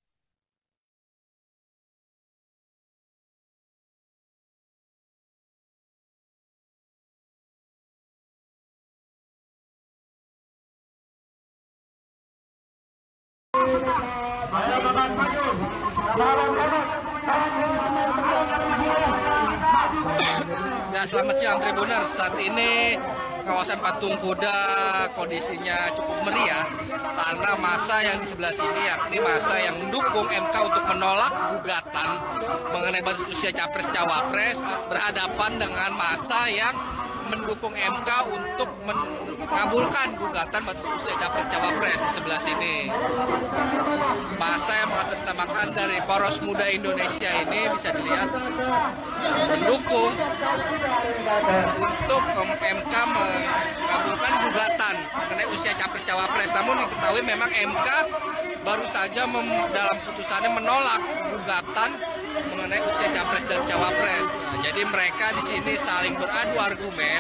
Ya, selamat siang Tribuners. Saat ini kawasan Patung Kuda kondisinya cukup meriah karena massa yang di sebelah sini yakni massa yang mendukung MK untuk menolak gugatan mengenai batas usia Capres-Cawapres berhadapan dengan massa yang mendukung MK untuk mengabulkan gugatan batas usia Capres-Cawapres di sebelah sini. Massa yang mengatasnamakan dari Poros Muda Indonesia ini bisa dilihat mendukung untuk MK mengabulkan gugatan mengenai usia Capres-Cawapres. Namun diketahui memang MK baru saja dalam putusannya menolak gugatan mengenai usia Capres dan Cawapres. Nah, jadi mereka di sini saling beradu argumen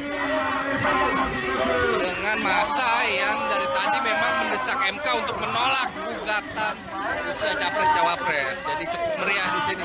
dengan massa yang dari tadi memang mendesak MK untuk menolak gugatan usia Capres-Cawapres. Jadi cukup meriah di sini.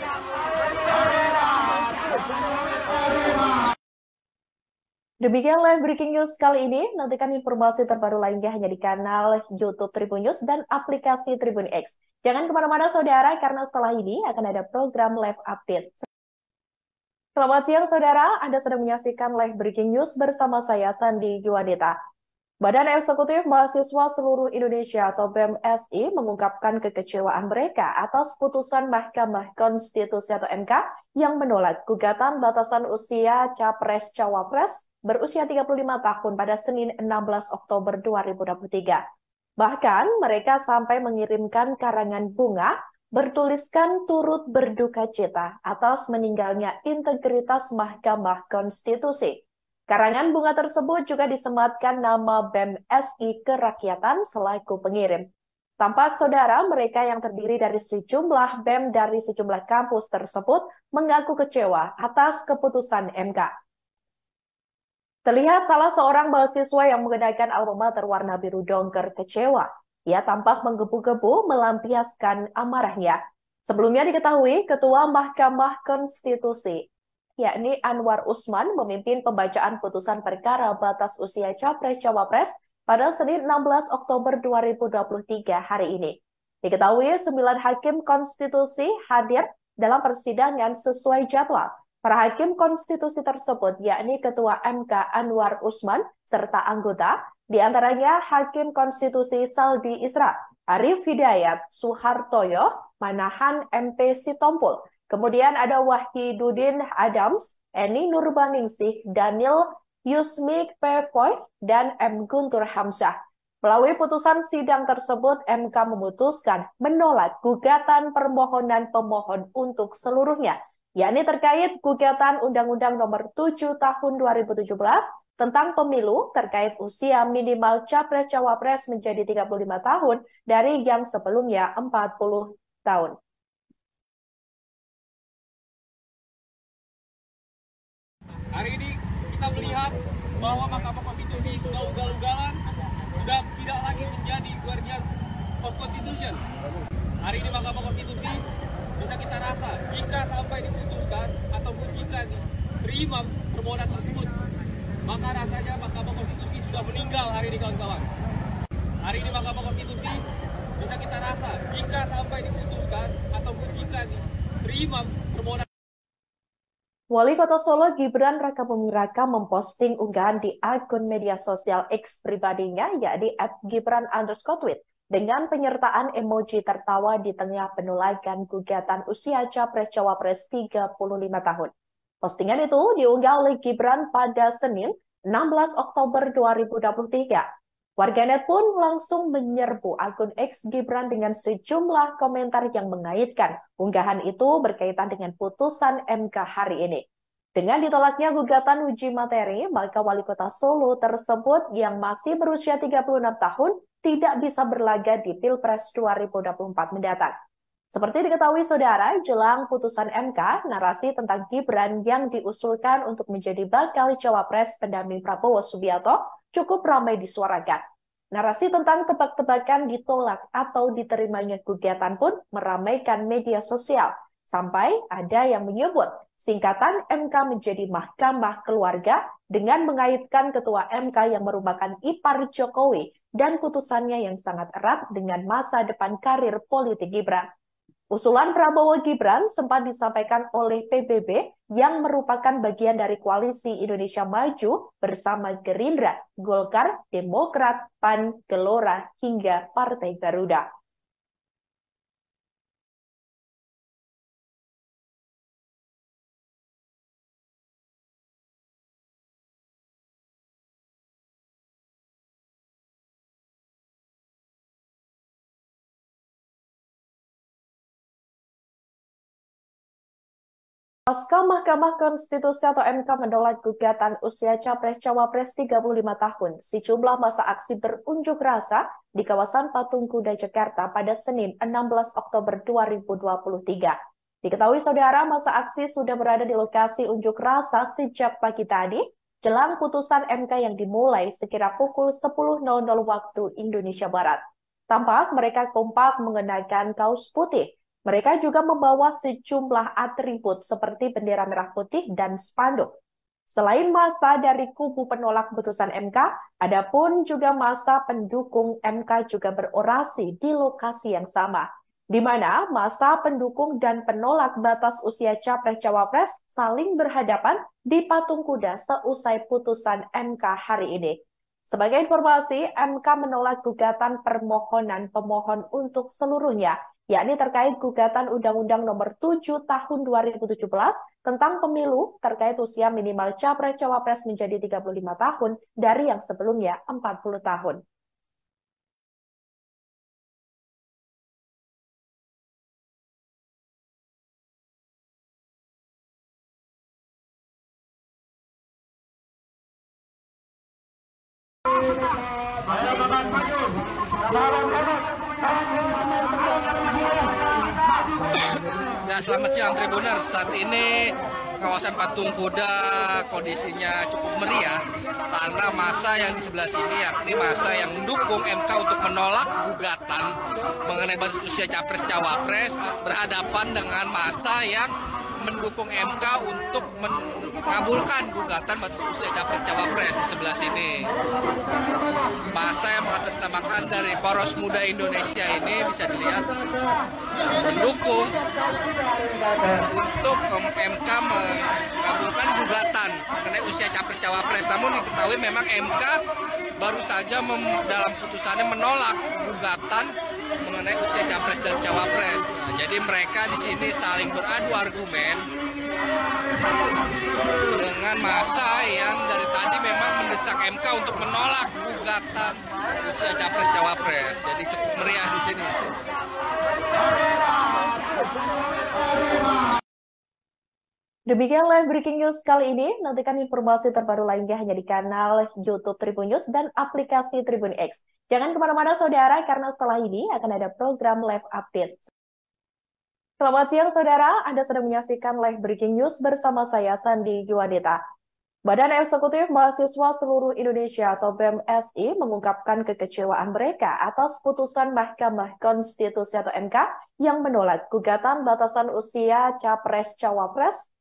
Demikian live breaking news kali ini. Nantikan informasi terbaru lainnya hanya di kanal YouTube Tribun News dan aplikasi Tribun X. Jangan kemana-mana saudara, karena setelah ini akan ada program live update. Selamat siang saudara, Anda sedang menyaksikan live breaking news bersama saya Sandi Juwadita. Badan Eksekutif Mahasiswa Seluruh Indonesia atau BEM-SI mengungkapkan kekecewaan mereka atas putusan Mahkamah Konstitusi atau MK yang menolak gugatan batasan usia Capres-Cawapres berusia 35 tahun pada Senin 16 Oktober 2023. Bahkan mereka sampai mengirimkan karangan bunga bertuliskan turut berduka cita atas meninggalnya integritas Mahkamah Konstitusi. Karangan bunga tersebut juga disematkan nama BEM-SI Kerakyatan selaku pengirim. Tampak saudara, mereka yang terdiri dari sejumlah BEM dari sejumlah kampus tersebut mengaku kecewa atas keputusan MK. Terlihat salah seorang mahasiswa yang mengenakan alma mater warna biru dongker kecewa. Ia tampak menggebu-gebu melampiaskan amarahnya. Sebelumnya diketahui Ketua Mahkamah Konstitusi, yakni Anwar Usman, memimpin pembacaan putusan perkara batas usia Capres-Cawapres pada Senin 16 Oktober 2023 hari ini. Diketahui 9 hakim konstitusi hadir dalam persidangan sesuai jadwal. Para hakim konstitusi tersebut yakni Ketua MK Anwar Usman serta anggota, diantaranya Hakim Konstitusi Saldi Isra, Arif Hidayat, Suhartoyo, Manahan MP Sitompul, kemudian ada Wahidudin Adams, Eni Nurbaningsih, Daniel Yusmik Pepoy, dan M. Guntur Hamzah. Melalui putusan sidang tersebut, MK memutuskan menolak gugatan permohonan pemohon untuk seluruhnya, yakni terkait gugatan Undang-Undang Nomor 7 Tahun 2017 tentang pemilu terkait usia minimal Capres-Cawapres menjadi 35 tahun dari yang sebelumnya 40 tahun. Hari ini kita melihat bahwa Mahkamah Konstitusi sudah ugal-ugalan, sudah tidak lagi menjadi guardian of Constitution. Hari ini Mahkamah Konstitusi bisa kita rasa jika sampai diputuskan ataupun jika diterima permohonan tersebut, maka rasanya Mahkamah Konstitusi sudah meninggal hari ini, kawan-kawan. Hari ini Mahkamah Konstitusi bisa kita rasa jika sampai diputuskan ataupun jika diterima permohonan. Wali Kota Solo Gibran Rakabuming Raka memposting unggahan di akun media sosial X pribadinya, yakni @gibran_tweet, dengan penyertaan emoji tertawa di tengah penolakan gugatan usia Capres-Cawapres 35 tahun. Postingan itu diunggah oleh Gibran pada Senin, 16 Oktober 2023. Warganet pun langsung menyerbu akun X Gibran dengan sejumlah komentar yang mengaitkan unggahan itu berkaitan dengan putusan MK hari ini. Dengan ditolaknya gugatan uji materi, maka Wali Kota Solo tersebut yang masih berusia 36 tahun tidak bisa berlaga di Pilpres 2024 mendatang. Seperti diketahui saudara, jelang putusan MK, narasi tentang Gibran yang diusulkan untuk menjadi bakal cawapres pendamping Prabowo Subianto cukup ramai disuarakan. Narasi tentang tebak-tebakan ditolak atau diterimanya gugatan pun meramaikan media sosial. Sampai ada yang menyebut singkatan MK menjadi Mahkamah Keluarga dengan mengaitkan Ketua MK yang merupakan ipar Jokowi dan putusannya yang sangat erat dengan masa depan karir politik Gibran. Usulan Prabowo Gibran sempat disampaikan oleh PBB yang merupakan bagian dari koalisi Indonesia Maju bersama Gerindra, Golkar, Demokrat, PAN, Gelora, hingga Partai Garuda. Pasca Mahkamah Konstitusi atau MK menolak gugatan usia Capres-Cawapres 35 tahun, sejumlah masa aksi berunjuk rasa di kawasan Patung Kuda Jakarta pada Senin 16 Oktober 2023. Diketahui saudara, masa aksi sudah berada di lokasi unjuk rasa sejak pagi tadi, jelang putusan MK yang dimulai sekira pukul 10.00 waktu Indonesia Barat. Tampak mereka kompak mengenakan kaos putih. Mereka juga membawa sejumlah atribut seperti bendera merah putih dan spanduk. Selain massa dari kubu penolak putusan MK, ada pun juga massa pendukung MK juga berorasi di lokasi yang sama, di mana massa pendukung dan penolak batas usia Capres-Cawapres saling berhadapan di Patung Kuda seusai putusan MK hari ini. Sebagai informasi, MK menolak gugatan permohonan pemohon untuk seluruhnya, yakni terkait gugatan Undang-Undang Nomor 7 Tahun 2017 tentang pemilu terkait usia minimal Capres-Cawapres menjadi 35 tahun dari yang sebelumnya 40 tahun. Ya, selamat siang Tribuners. Saat ini kawasan Patung Kuda kondisinya cukup meriah karena massa yang di sebelah sini yakni massa yang mendukung MK untuk menolak gugatan mengenai batas usia Capres-Cawapres berhadapan dengan massa yang mendukung MK untuk mengabulkan gugatan batas usia Capres-Cawapres di sebelah sini. Massa yang mengatasnamakan dari Poros Muda Indonesia ini bisa dilihat mendukung untuk MK mengabulkan gugatan mengenai usia Capres-Cawapres. Namun diketahui memang MK baru saja dalam putusannya menolak gugatan mengenai usia Capres dan Cawapres. Nah, jadi mereka di sini saling beradu argumen dengan massa yang dari tadi memang mendesak MK untuk menolak gugatan usia Capres-Cawapres. Jadi cukup meriah di sini. Demikian live breaking news kali ini. Nantikan informasi terbaru lainnya hanya di kanal YouTube Tribun News dan aplikasi Tribun X. Jangan kemana-mana saudara, karena setelah ini akan ada program live update. Selamat siang saudara, Anda sedang menyaksikan live breaking news bersama saya Sandi Yuwanita. Badan Eksekutif Mahasiswa Seluruh Indonesia atau BEM-SI mengungkapkan kekecewaan mereka atas putusan Mahkamah Konstitusi atau MK yang menolak gugatan batasan usia Capres-Cawapres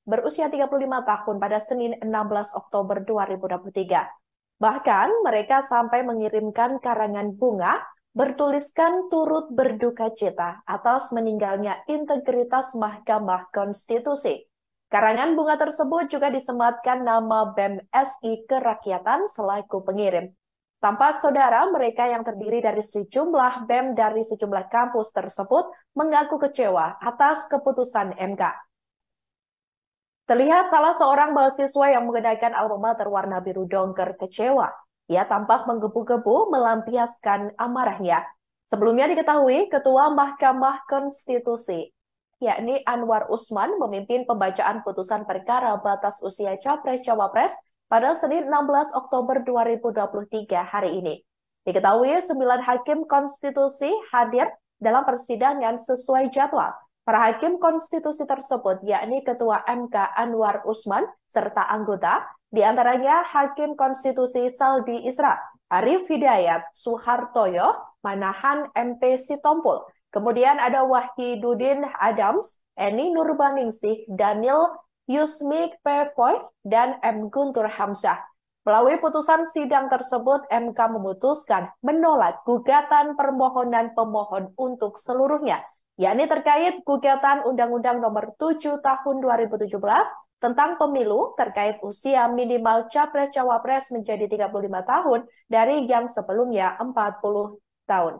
berusia 35 tahun pada Senin 16 Oktober 2023. Bahkan mereka sampai mengirimkan karangan bunga bertuliskan turut berduka cita atas meninggalnya integritas Mahkamah Konstitusi. Karangan bunga tersebut juga disematkan nama BEM SI Kerakyatan selaku pengirim. Tampak saudara mereka yang terdiri dari sejumlah BEM dari sejumlah kampus tersebut mengaku kecewa atas keputusan MK. Terlihat salah seorang mahasiswa yang mengenakan alma mater warna biru dongker kecewa. Ia tampak menggebu-gebu melampiaskan amarahnya. Sebelumnya diketahui Ketua Mahkamah Konstitusi, yakni Anwar Usman, memimpin pembacaan putusan perkara batas usia Capres-Cawapres pada Senin 16 Oktober 2023 hari ini. Diketahui 9 hakim konstitusi hadir dalam persidangan sesuai jadwal. Para hakim konstitusi tersebut yakni Ketua MK Anwar Usman serta anggota, diantaranya Hakim Konstitusi Saldi Isra, Arif Hidayat, Suhartoyo, Manahan MP Sitompul. Kemudian ada Wahidudin Adams, Eni Nurbaningsih, Daniel Yusmik Pepoy, dan M. Guntur Hamzah. Melalui putusan sidang tersebut, MK memutuskan menolak gugatan permohonan pemohon untuk seluruhnya, yakni terkait gugatan Undang-Undang Nomor 7 Tahun 2017 tentang pemilu terkait usia minimal Capres-Cawapres menjadi 35 tahun dari yang sebelumnya 40 tahun.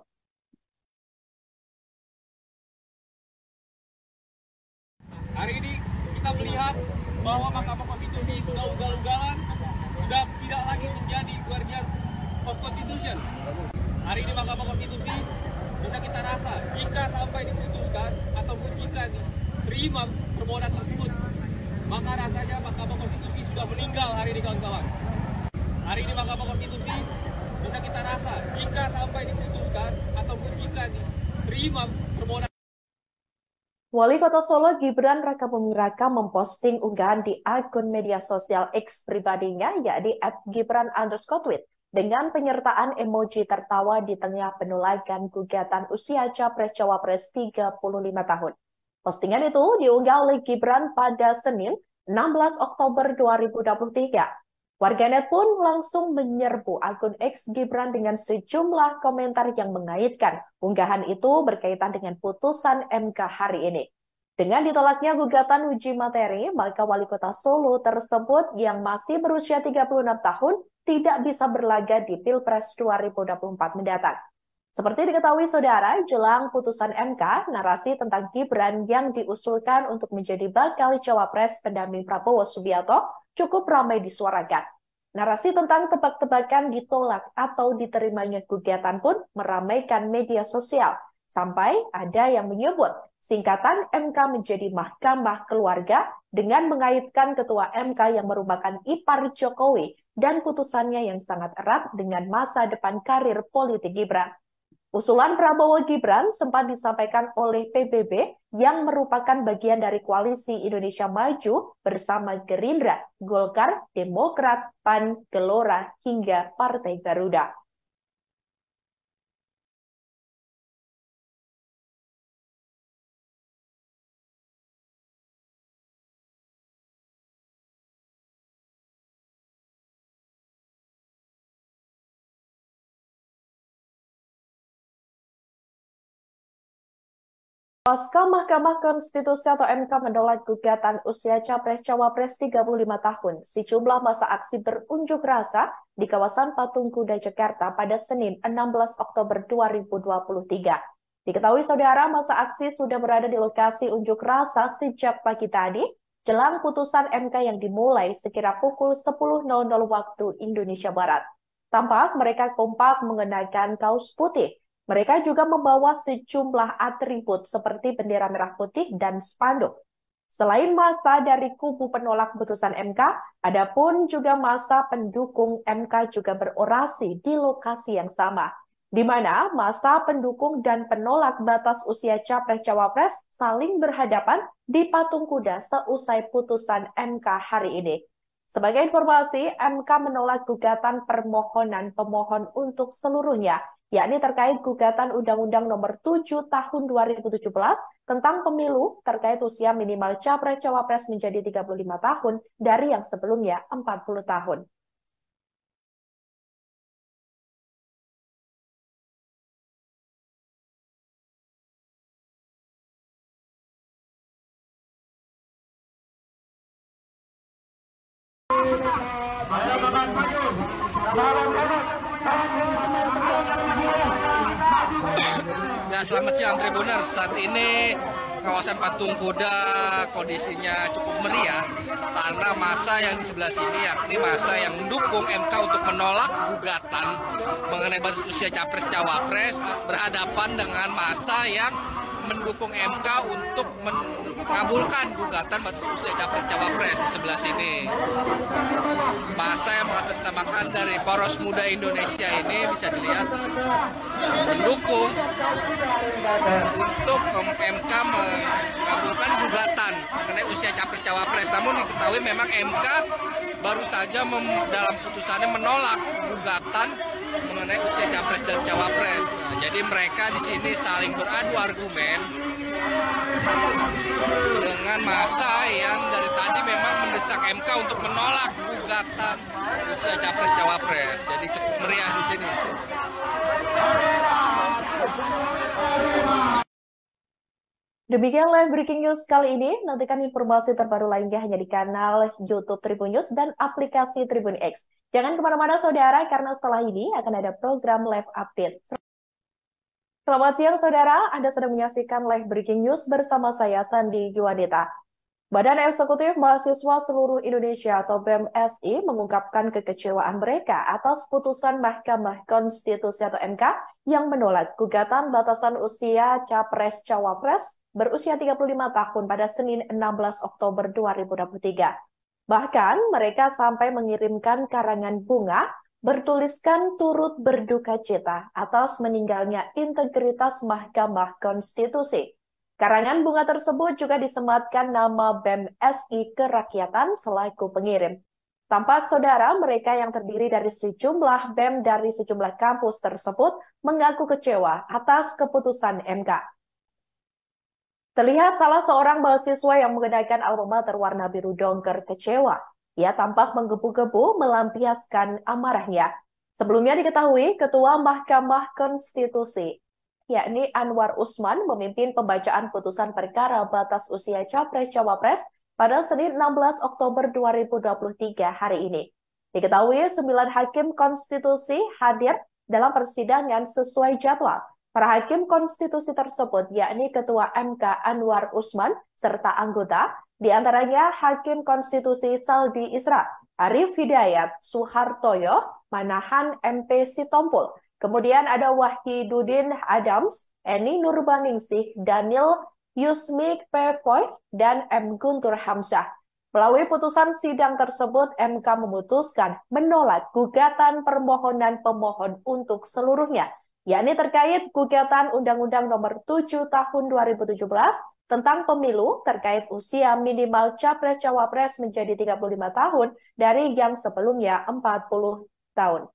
Hari ini kita melihat bahwa Mahkamah Konstitusi sudah ugal-ugalan, sudah tidak lagi menjadi guardian of Constitution. Hari ini Mahkamah Konstitusi bisa kita rasa jika sampai diputuskan ataupun jika diterima permohonan tersebut, maka rasanya Mahkamah Konstitusi sudah meninggal hari ini kawan-kawan. Hari ini Mahkamah Konstitusi bisa kita rasa jika sampai diputuskan ataupun jika diterima permohonan. Wali Kota Solo Gibran Rakabuming Raka memposting unggahan di akun media sosial X pribadinya, yakni @gibran_tweet, dengan penyertaan emoji tertawa di tengah penolakan gugatan usia Capres-Cawapres 35 tahun. Postingan itu diunggah oleh Gibran pada Senin 16 Oktober 2023. Warganet pun langsung menyerbu akun X Gibran dengan sejumlah komentar yang mengaitkan unggahan itu berkaitan dengan putusan MK hari ini. Dengan ditolaknya gugatan uji materi, maka Wali Kota Solo tersebut yang masih berusia 36 tahun tidak bisa berlaga di Pilpres 2024 mendatang. Seperti diketahui saudara, jelang putusan MK, narasi tentang Gibran yang diusulkan untuk menjadi bakal cawapres pendamping Prabowo Subianto cukup ramai disuarakan. Narasi tentang tebak-tebakan ditolak atau diterimanya gugatan pun meramaikan media sosial. Sampai ada yang menyebut singkatan MK menjadi Mahkamah Keluarga dengan mengaitkan Ketua MK yang merupakan ipar Jokowi dan putusannya yang sangat erat dengan masa depan karir politik Gibran. Usulan Prabowo Gibran sempat disampaikan oleh PBB yang merupakan bagian dari koalisi Indonesia Maju bersama Gerindra, Golkar, Demokrat, PAN, Gelora, hingga Partai Garuda. Pasca Mahkamah Konstitusi atau MK menolak gugatan usia Capres-Cawapres 35 tahun, sejumlah masa aksi berunjuk rasa di kawasan Patung Kuda Jakarta pada Senin 16 Oktober 2023. Diketahui saudara, masa aksi sudah berada di lokasi unjuk rasa sejak pagi tadi, jelang putusan MK yang dimulai sekira pukul 10.00 waktu Indonesia Barat. Tampak mereka kompak mengenakan kaos putih. Mereka juga membawa sejumlah atribut seperti bendera merah putih dan spanduk. Selain massa dari kubu penolak putusan MK, ada pun juga massa pendukung MK juga berorasi di lokasi yang sama, di mana massa pendukung dan penolak batas usia Capres-Cawapres saling berhadapan di Patung Kuda seusai putusan MK hari ini. Sebagai informasi, MK menolak gugatan permohonan pemohon untuk seluruhnya, yakni terkait gugatan Undang-Undang Nomor 7 Tahun 2017 tentang pemilu terkait usia minimal Capres-Cawapres menjadi 35 tahun dari yang sebelumnya 40 tahun. Ya, selamat siang Tribuners. Saat ini kawasan Patung Kuda kondisinya cukup meriah karena masa yang di sebelah sini yakni masa yang mendukung MK untuk menolak gugatan mengenai batas usia Capres-Cawapres berhadapan dengan masa yang mendukung MK untuk mengabulkan gugatan batas usia Capres-Cawapres di sebelah sini. Masa yang mengatasnamakan dari Poros Muda Indonesia ini bisa dilihat mendukung untuk MK mengabulkan gugatan mengenai usia Capres-Cawapres. Namun diketahui memang MK baru saja dalam putusannya menolak gugatan mengenai usia Capres dan Cawapres. Nah, jadi mereka di sini saling beradu argumen dengan masa yang dari tadi memang mendesak MK untuk menolak gugatan usia Capres-Cawapres. Jadi cukup meriah di sini. Demikian live breaking news kali ini. Nantikan informasi terbaru lainnya hanya di kanal YouTube Tribun News dan aplikasi Tribun X. Jangan kemana-mana saudara, karena setelah ini akan ada program live update. Selamat siang saudara, Anda sedang menyaksikan live breaking news bersama saya Sandi Juwadita. Badan Eksekutif Mahasiswa Seluruh Indonesia atau BEM-SI mengungkapkan kekecewaan mereka atas putusan Mahkamah Konstitusi atau MK yang menolak gugatan batasan usia Capres-Cawapres berusia 35 tahun pada Senin 16 Oktober 2023. Bahkan mereka sampai mengirimkan karangan bunga bertuliskan turut berduka cita atas meninggalnya integritas Mahkamah Konstitusi. Karangan bunga tersebut juga disematkan nama BEM-SI Kerakyatan selaku pengirim. Tampak saudara, mereka yang terdiri dari sejumlah BEM dari sejumlah kampus tersebut mengaku kecewa atas keputusan MK. Terlihat salah seorang mahasiswa yang mengenakan alma mater warna biru dongker kecewa. Ia tampak menggebu-gebu melampiaskan amarahnya. Sebelumnya diketahui, Ketua Mahkamah Konstitusi, yakni Anwar Usman, memimpin pembacaan putusan perkara batas usia Capres-Cawapres pada Senin 16 Oktober 2023 hari ini. Diketahui 9 hakim konstitusi hadir dalam persidangan sesuai jadwal. Para hakim konstitusi tersebut, yakni Ketua MK Anwar Usman, serta anggota, diantaranya Hakim Konstitusi Saldi Isra, Arif Hidayat, Suhartoyo, Manahan MP Sitompul, kemudian ada Wahidudin Adams, Eni Nurbaningsih, Daniel Yusmik Pepoy, dan M. Guntur Hamzah. Melalui putusan sidang tersebut, MK memutuskan menolak gugatan permohonan pemohon untuk seluruhnya, yakni terkait gugatan Undang-Undang Nomor 7 Tahun 2017 tentang pemilu terkait usia minimal Capres-Cawapres menjadi 35 tahun dari yang sebelumnya 40 tahun.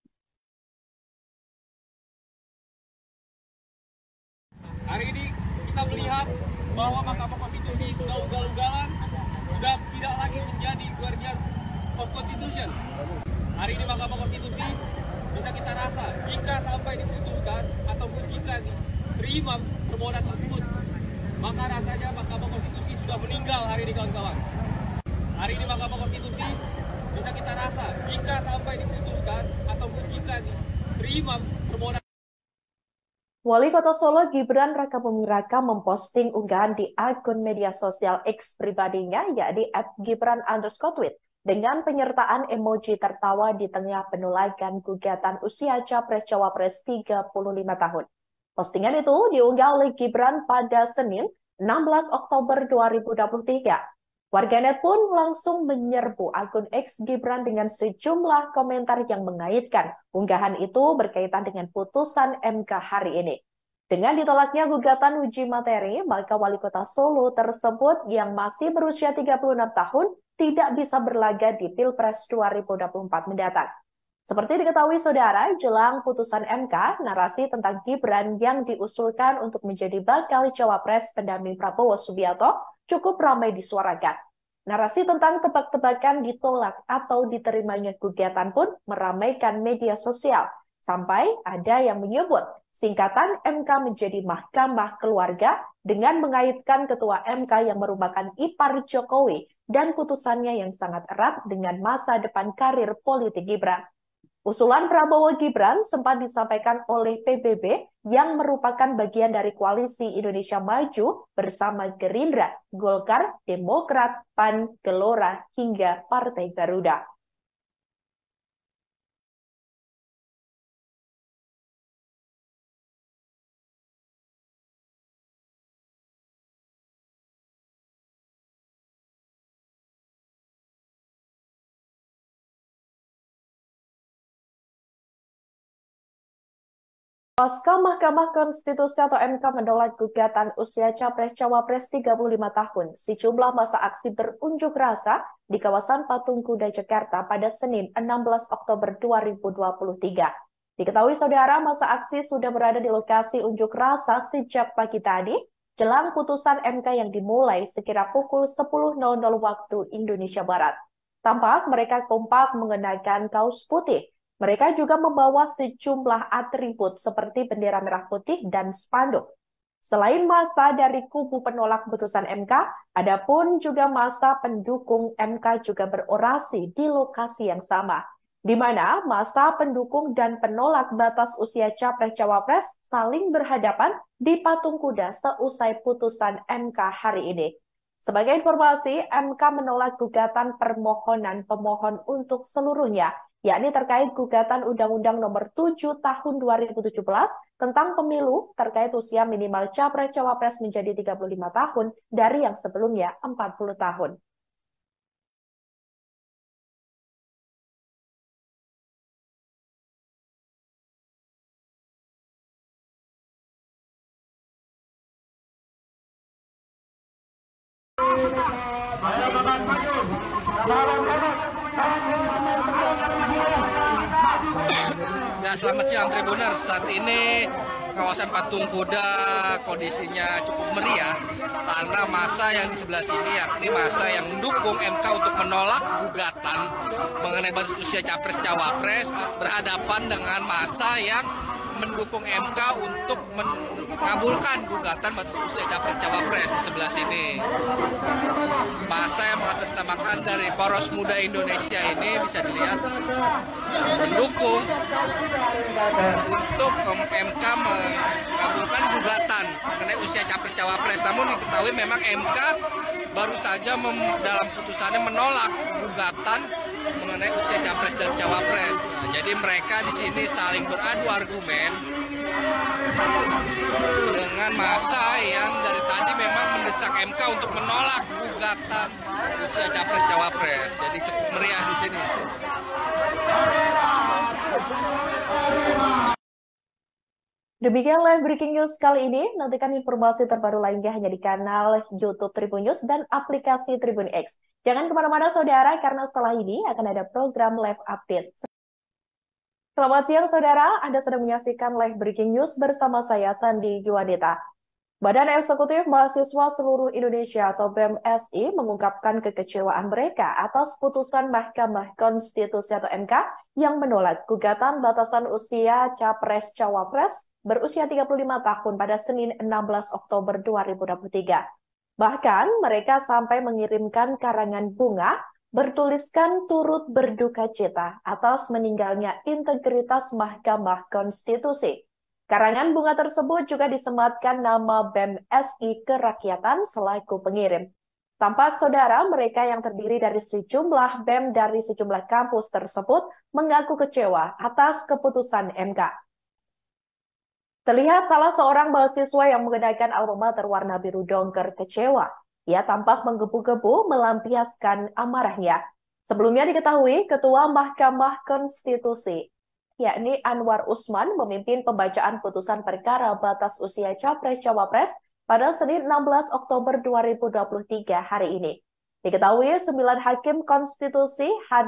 Hari ini kita melihat bahwa Mahkamah Konstitusi sudah ugal-ugalan, sudah tidak lagi menjadi guardian of Constitution. Hari ini Mahkamah Konstitusi bisa kita rasa jika sampai diputuskan ataupun jika diterima permohonan tersebut, maka rasanya Mahkamah Konstitusi sudah meninggal hari ini kawan-kawan. Hari ini Mahkamah Konstitusi bisa kita rasa jika sampai diputuskan ataupun jika diterima permohonan. Wali Kota Solo Gibran Rakabuming Raka memposting unggahan di akun media sosial X pribadinya, yakni @gibran_tweet, dengan penyertaan emoji tertawa di tengah penolakan gugatan usia Capres-Cawapres 35 tahun. Postingan itu diunggah oleh Gibran pada Senin 16 Oktober 2023. Warganet pun langsung menyerbu akun X Gibran dengan sejumlah komentar yang mengaitkan unggahan itu berkaitan dengan putusan MK hari ini. Dengan ditolaknya gugatan uji materi, maka Wali Kota Solo tersebut yang masih berusia 36 tahun tidak bisa berlaga di Pilpres 2024 mendatang. Seperti diketahui saudara, jelang putusan MK, narasi tentang Gibran yang diusulkan untuk menjadi bakal cawapres pendamping Prabowo Subianto cukup ramai disuarakan. Narasi tentang tebak-tebakan ditolak atau diterimanya gugatan pun meramaikan media sosial. Sampai ada yang menyebut singkatan MK menjadi Mahkamah Keluarga dengan mengaitkan ketua MK yang merupakan ipar Jokowi dan putusannya yang sangat erat dengan masa depan karir politik Gibran. Usulan Prabowo Gibran sempat disampaikan oleh PBB yang merupakan bagian dari koalisi Indonesia Maju bersama Gerindra, Golkar, Demokrat, PAN, Gelora, hingga Partai Garuda. Pasca Mahkamah Konstitusi atau MK menolak gugatan usia Capres-Cawapres 35 tahun, sejumlah masa aksi berunjuk rasa di kawasan Patung Kuda Jakarta pada Senin 16 Oktober 2023. Diketahui saudara, masa aksi sudah berada di lokasi unjuk rasa sejak pagi tadi, jelang putusan MK yang dimulai sekira pukul 10.00 waktu Indonesia Barat. Tampak mereka kompak mengenakan kaos putih. Mereka juga membawa sejumlah atribut seperti bendera merah putih dan spanduk. Selain massa dari kubu penolak putusan MK, ada pun juga massa pendukung MK juga berorasi di lokasi yang sama, di mana massa pendukung dan penolak batas usia Capres-Cawapres saling berhadapan di Patung Kuda seusai putusan MK hari ini. Sebagai informasi, MK menolak gugatan permohonan pemohon untuk seluruhnya, yakni terkait gugatan Undang-Undang Nomor 7 Tahun 2017 tentang pemilu terkait usia minimal Capres-Cawapres menjadi 35 tahun dari yang sebelumnya 40 tahun. Ya, selamat siang Tribuners. Saat ini kawasan Patung Kuda kondisinya cukup meriah karena massa yang di sebelah sini yakni massa yang mendukung MK untuk menolak gugatan mengenai batas usia Capres-Cawapres berhadapan dengan massa yang mendukung MK untuk mengabulkan gugatan batas usia Capres-Cawapres di sebelah sini. Massa yang mengatasnamakan dari Poros Muda Indonesia ini bisa dilihat mendukung untuk MK mengabulkan gugatan mengenai usia Capres-Cawapres. Namun diketahui memang MK baru saja dalam putusannya menolak gugatan mengenai usia Capres dan Cawapres. Nah, jadi mereka di sini saling beradu argumen dengan massa yang dari tadi memang mendesak MK untuk menolak gugatan usia Capres-Cawapres. Jadi cukup meriah di sini. Demikian live breaking news kali ini. Nantikan informasi terbaru lainnya hanya di kanal YouTube Tribun News dan aplikasi Tribun X. Jangan kemana-mana saudara, karena setelah ini akan ada program live update. Selamat siang saudara, Anda sedang menyaksikan live breaking news bersama saya Sandi Yuwanita. Badan Eksekutif Mahasiswa Seluruh Indonesia atau BEM-SI mengungkapkan kekecewaan mereka atas putusan Mahkamah Konstitusi atau MK yang menolak gugatan batasan usia Capres-Cawapres berusia 35 tahun pada Senin 16 Oktober 2023. Bahkan mereka sampai mengirimkan karangan bunga bertuliskan turut berduka cita atas meninggalnya integritas Mahkamah Konstitusi. Karangan bunga tersebut juga disematkan nama BEM-SI Kerakyatan selaku pengirim. Tampak saudara, mereka yang terdiri dari sejumlah BEM dari sejumlah kampus tersebut mengaku kecewa atas keputusan MK. Terlihat salah seorang mahasiswa yang mengenakan alma mater warna biru dongker kecewa. Ia tampak menggebu-gebu melampiaskan amarahnya. Sebelumnya diketahui, Ketua Mahkamah Konstitusi yakni Anwar Usman memimpin pembacaan putusan perkara batas usia Capres-Cawapres pada Senin 16 Oktober 2023 hari ini. Diketahui 9 hakim konstitusi hadir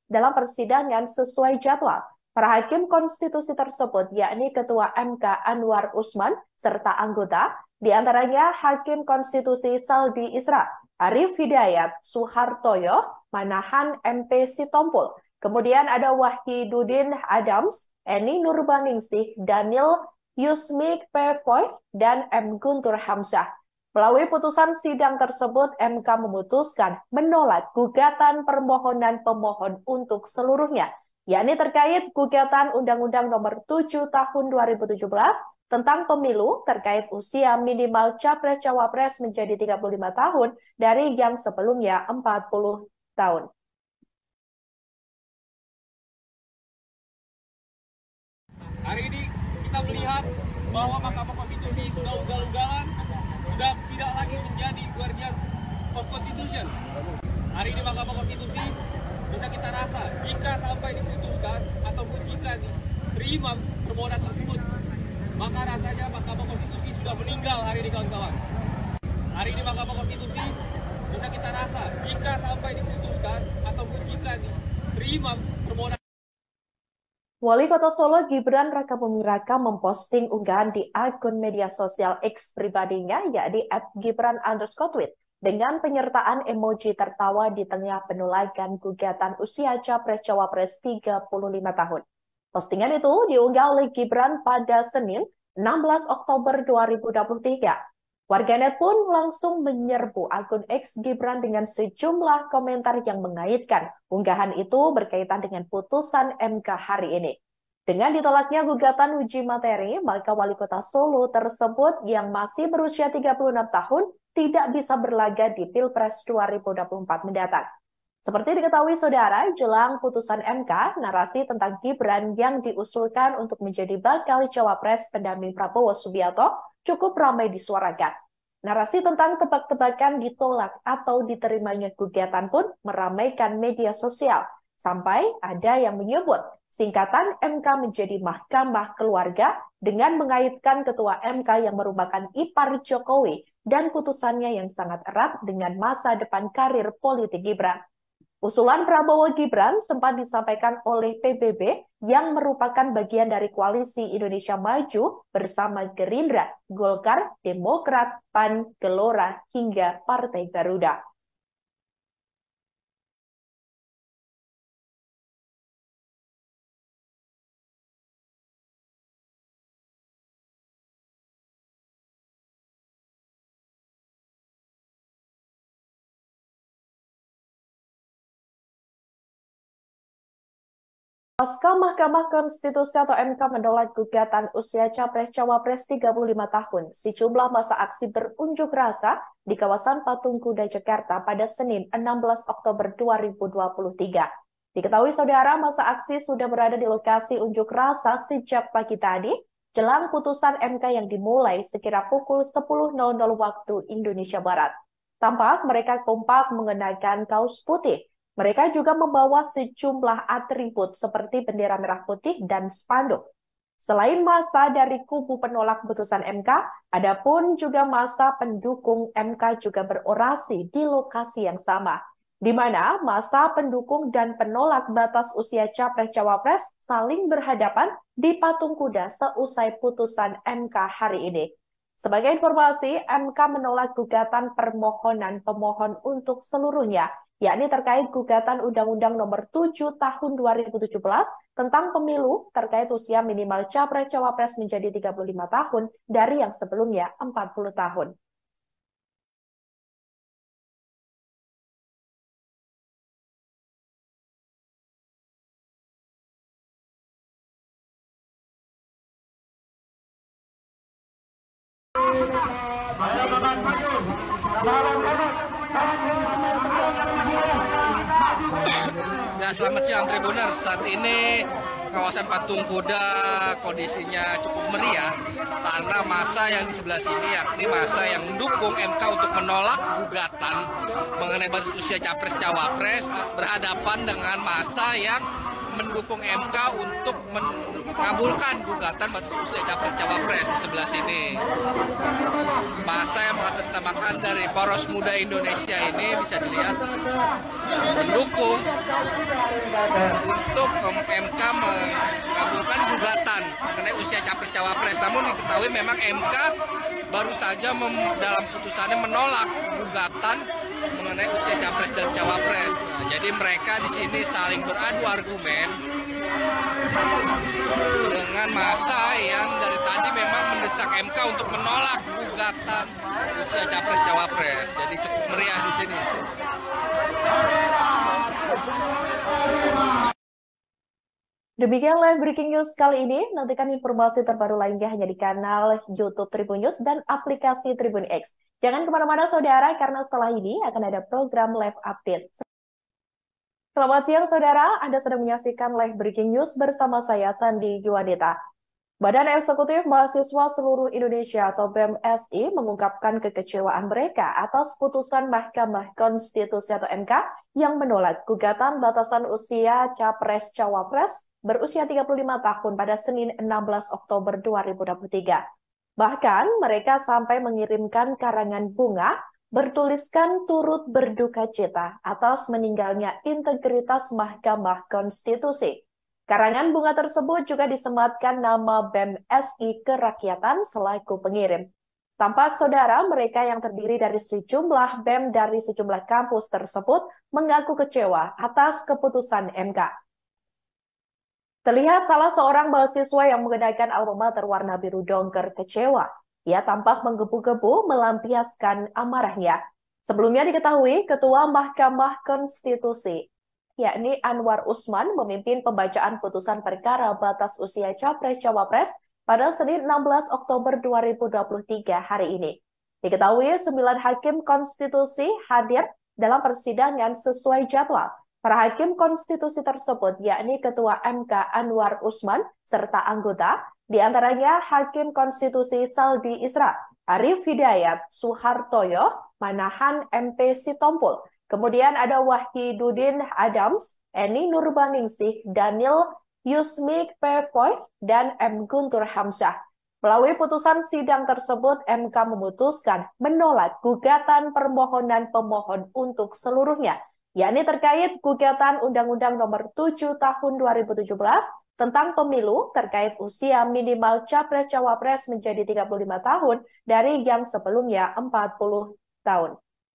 dalam persidangan sesuai jadwal. Para hakim konstitusi tersebut yakni Ketua MK Anwar Usman serta anggota, di antaranya Hakim Konstitusi Saldi Isra, Arif Hidayat, Suhartoyo, Manahan MP Sitompul. Kemudian ada Wahidudin Adams, Eni Nurbaningsih, Daniel Yusmik Pepoy, dan M. Guntur Hamzah. Melalui putusan sidang tersebut, MK memutuskan menolak gugatan permohonan pemohon untuk seluruhnya, yakni terkait gugatan Undang-Undang Nomor 7 Tahun 2017 tentang pemilu terkait usia minimal Capres-Cawapres menjadi 35 tahun dari yang sebelumnya 40 tahun. Hari ini kita melihat bahwa Mahkamah Konstitusi sudah ugal-ugalan, sudah tidak lagi menjadi guardian of Constitution. Hari ini Mahkamah Konstitusi bisa kita rasa jika sampai diputuskan ataupun jika diterima permohonan tersebut, maka rasanya Mahkamah Konstitusi sudah meninggal hari ini, kawan-kawan. Hari ini Mahkamah Konstitusi bisa kita rasa jika sampai diputuskan ataupun jika diterima permohonan. Wali Kota Solo Gibran Rakabuming Raka memposting unggahan di akun media sosial X pribadinya yakni @gibran_tweet dengan penyertaan emoji tertawa di tengah penolakan gugatan usia Capres-Cawapres 35 tahun. Postingan itu diunggah oleh Gibran pada Senin 16 Oktober 2023. Warganet pun langsung menyerbu akun X Gibran dengan sejumlah komentar yang mengaitkan unggahan itu berkaitan dengan putusan MK hari ini. Dengan ditolaknya gugatan uji materi, maka Wali Kota Solo tersebut yang masih berusia 36 tahun tidak bisa berlaga di Pilpres 2024 mendatang. Seperti diketahui saudara, jelang putusan MK, narasi tentang Gibran yang diusulkan untuk menjadi bakal cawapres pendamping Prabowo Subianto cukup ramai disuarakan. Narasi tentang tebak-tebakan ditolak atau diterimanya gugatan pun meramaikan media sosial. Sampai ada yang menyebut singkatan MK menjadi Mahkamah Keluarga dengan mengaitkan Ketua MK yang merupakan ipar Jokowi dan putusannya yang sangat erat dengan masa depan karir politik Gibran. Usulan Prabowo Gibran sempat disampaikan oleh PBB yang merupakan bagian dari koalisi Indonesia Maju bersama Gerindra, Golkar, Demokrat, PAN, Gelora, hingga Partai Garuda. Pasca Mahkamah Konstitusi atau MK menolak gugatan usia Capres-Cawapres 35 tahun, sejumlah masa aksi berunjuk rasa di kawasan Patung Kuda Jakarta pada Senin 16 Oktober 2023. Diketahui saudara, masa aksi sudah berada di lokasi unjuk rasa sejak pagi tadi, jelang putusan MK yang dimulai sekira pukul 10.00 waktu Indonesia Barat. Tampak mereka kompak mengenakan kaos putih. Mereka juga membawa sejumlah atribut seperti bendera merah putih dan spanduk. Selain massa dari kubu penolak putusan MK, ada pun juga massa pendukung MK juga berorasi di lokasi yang sama, di mana massa pendukung dan penolak batas usia Capres-Cawapres saling berhadapan di Patung Kuda seusai putusan MK hari ini. Sebagai informasi, MK menolak gugatan permohonan pemohon untuk seluruhnya, yakni terkait gugatan Undang-Undang Nomor 7 Tahun 2017 tentang pemilu terkait usia minimal Capres-Cawapres menjadi 35 tahun dari yang sebelumnya 40 tahun. Ya, selamat siang Tribuners. Saat ini kawasan Patung Kuda kondisinya cukup meriah karena massa yang di sebelah sini yakni massa yang mendukung MK untuk menolak gugatan mengenai batas usia Capres-Cawapres berhadapan dengan massa yang mendukung MK untuk mengabulkan gugatan batas usia capres-cawapres di sebelah sini. Masa yang mengatasnamakan dari Poros Muda Indonesia ini bisa dilihat mendukung untuk MK mengabulkan gugatan mengenai usia capres-cawapres. Namun diketahui memang MK baru saja dalam putusannya menolak gugatan mengenai usia capres dan cawapres. Nah, jadi mereka di sini saling beradu argumen dengan massa yang dari tadi memang mendesak MK untuk menolak gugatan usia capres cawapres. Jadi cukup meriah di sini. Demikian live breaking news kali ini. Nantikan informasi terbaru lainnya hanya di kanal YouTube Tribun News dan aplikasi Tribun X. Jangan kemana-mana saudara, karena setelah ini akan ada program live update. Selamat siang saudara, Anda sedang menyaksikan live breaking news bersama saya Sandi Juwanita. Badan Eksekutif Mahasiswa Seluruh Indonesia atau BEM-SI mengungkapkan kekecewaan mereka atas putusan Mahkamah Konstitusi atau MK yang menolak gugatan batasan usia Capres-Cawapres berusia 35 tahun pada Senin 16 Oktober 2023. Bahkan mereka sampai mengirimkan karangan bunga bertuliskan turut berduka cita atas meninggalnya integritas Mahkamah Konstitusi. Karangan bunga tersebut juga disematkan nama BEM-SI Kerakyatan selaku pengirim. Tampak saudara mereka yang terdiri dari sejumlah BEM dari sejumlah kampus tersebut mengaku kecewa atas keputusan MK. Terlihat salah seorang mahasiswa yang mengenakan alma mater warna biru dongker kecewa. Ia tampak menggebu-gebu melampiaskan amarahnya. Sebelumnya diketahui Ketua Mahkamah Konstitusi, yakni Anwar Usman, memimpin pembacaan putusan perkara batas usia Capres-Cawapres pada Senin 16 Oktober 2023 hari ini. Diketahui 9 hakim konstitusi hadir dalam persidangan sesuai jadwal. Para hakim konstitusi tersebut yakni Ketua MK Anwar Usman serta anggota, diantaranya Hakim Konstitusi Saldi Isra, Arif Hidayat, Suhartoyo, Manahan MP Sitompul, kemudian ada Wahidudin Adams, Eni Nurbaningsih, Daniel Yusmik Pepoy, dan M. Guntur Hamzah. Melalui putusan sidang tersebut, MK memutuskan menolak gugatan permohonan pemohon untuk seluruhnya, yakni terkait gugatan Undang-Undang Nomor 7 Tahun 2017 tentang pemilu terkait usia minimal Capres-Cawapres menjadi 35 tahun dari yang sebelumnya 40 tahun.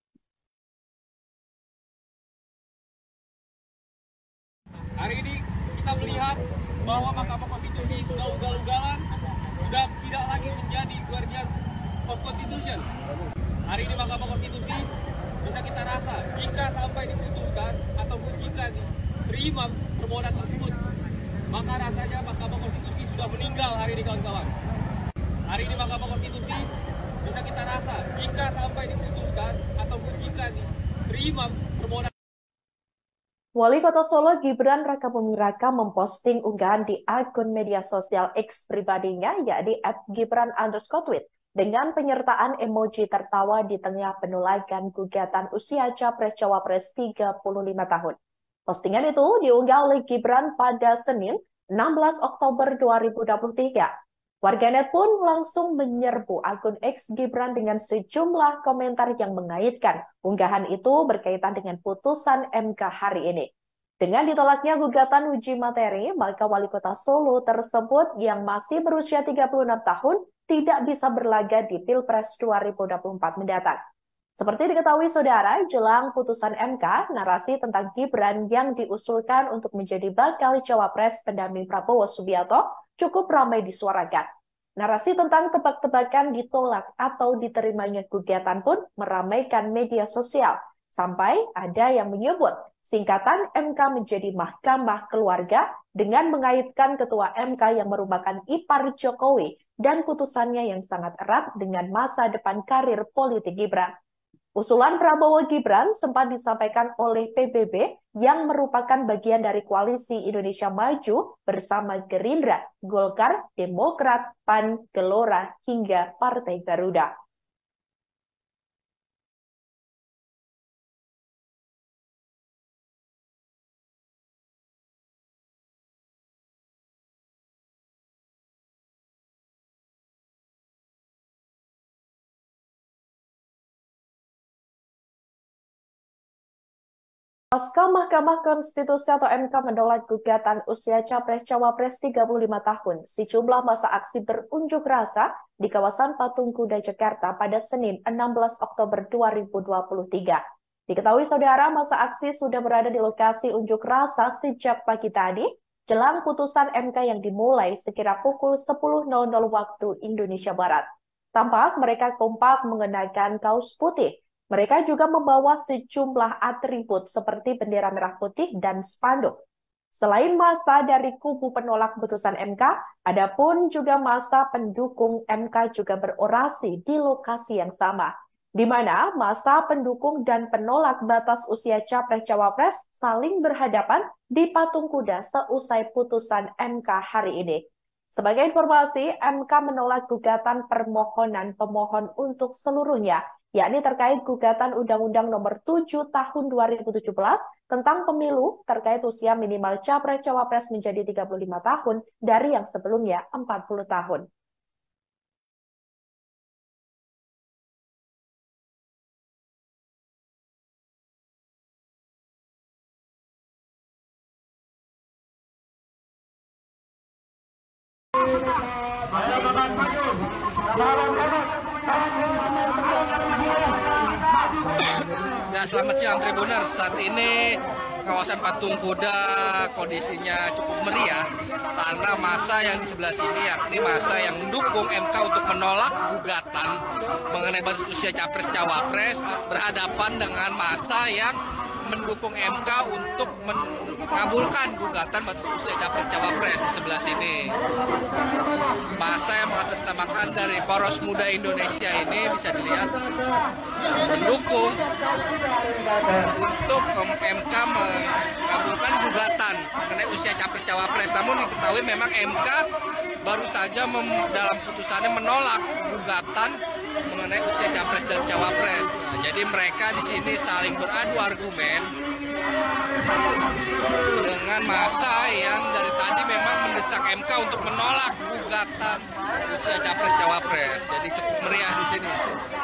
Hari ini kita melihat bahwa Mahkamah Konstitusi sudah ugal-ugalan, sudah tidak lagi menjadi guardian of Constitution. Hari ini Mahkamah Konstitusi bisa kita rasa jika sampai diputuskan ataupun jika diterima permohonan tersebut, maka rasanya Mahkamah Konstitusi sudah meninggal hari ini kawan-kawan. Hari ini Mahkamah Konstitusi bisa kita rasa jika sampai diputuskan ataupun jika diterima permohonan. Wali Kota Solo Gibran Rakabuming Raka memposting unggahan di akun media sosial X pribadinya, yakni @gibran_tweet, dengan penyertaan emoji tertawa di tengah penolakan gugatan usia Capres-Cawapres 35 tahun. Postingan itu diunggah oleh Gibran pada Senin 16 Oktober 2023. Warganet pun langsung menyerbu akun X Gibran dengan sejumlah komentar yang mengaitkan unggahan itu berkaitan dengan putusan MK hari ini. Dengan ditolaknya gugatan uji materi, maka Wali Kota Solo tersebut yang masih berusia 36 tahun tidak bisa berlaga di Pilpres 2024 mendatang. Seperti diketahui saudara, jelang putusan MK, narasi tentang Gibran yang diusulkan untuk menjadi bakal cawapres pendamping Prabowo Subianto cukup ramai disuarakan. Narasi tentang tebak-tebakan ditolak atau diterimanya gugatan pun meramaikan media sosial, sampai ada yang menyebut singkatan MK menjadi Mahkamah Keluarga dengan mengaitkan Ketua MK yang merupakan ipar Jokowi dan putusannya yang sangat erat dengan masa depan karir politik Gibran. Usulan Prabowo Gibran sempat disampaikan oleh PBB yang merupakan bagian dari koalisi Indonesia Maju bersama Gerindra, Golkar, Demokrat, PAN, Gelora, hingga Partai Garuda. Pasca Mahkamah Konstitusi atau MK menolak gugatan usia Capres-Cawapres 35 tahun, sejumlah masa aksi berunjuk rasa di kawasan Patung Kuda Jakarta pada Senin 16 Oktober 2023. Diketahui saudara, masa aksi sudah berada di lokasi unjuk rasa sejak pagi tadi, jelang putusan MK yang dimulai sekira pukul 10.00 waktu Indonesia Barat. Tampak mereka kompak mengenakan kaos putih. Mereka juga membawa sejumlah atribut seperti bendera merah putih dan spanduk. Selain massa dari kubu penolak putusan MK, ada pun juga massa pendukung MK juga berorasi di lokasi yang sama, di mana massa pendukung dan penolak batas usia Capres-Cawapres saling berhadapan di Patung Kuda seusai putusan MK hari ini. Sebagai informasi, MK menolak gugatan permohonan pemohon untuk seluruhnya, yakni terkait gugatan Undang-Undang Nomor 7 Tahun 2017 tentang pemilu terkait usia minimal Capres-Cawapres menjadi 35 tahun dari yang sebelumnya 40 tahun. Ya, selamat siang Tribuners. Saat ini kawasan Patung Kuda kondisinya cukup meriah karena massa yang di sebelah sini yakni massa yang mendukung MK untuk menolak gugatan mengenai batas usia Capres-Cawapres berhadapan dengan massa yang mendukung MK untuk mengabulkan gugatan batas usia Capres-Cawapres di sebelah sini. Massa yang mengatasnamakan dari Poros Muda Indonesia ini bisa dilihat mendukung untuk MK mengabulkan gugatan mengenai usia Capres-Cawapres. Namun diketahui memang MK baru saja dalam putusannya menolak gugatan mengenai usia Capres dan Cawapres. Nah, jadi mereka di sini saling beradu argumen dengan massa yang dari tadi memang mendesak MK untuk menolak gugatan usia Capres-Cawapres. Jadi cukup meriah di sini.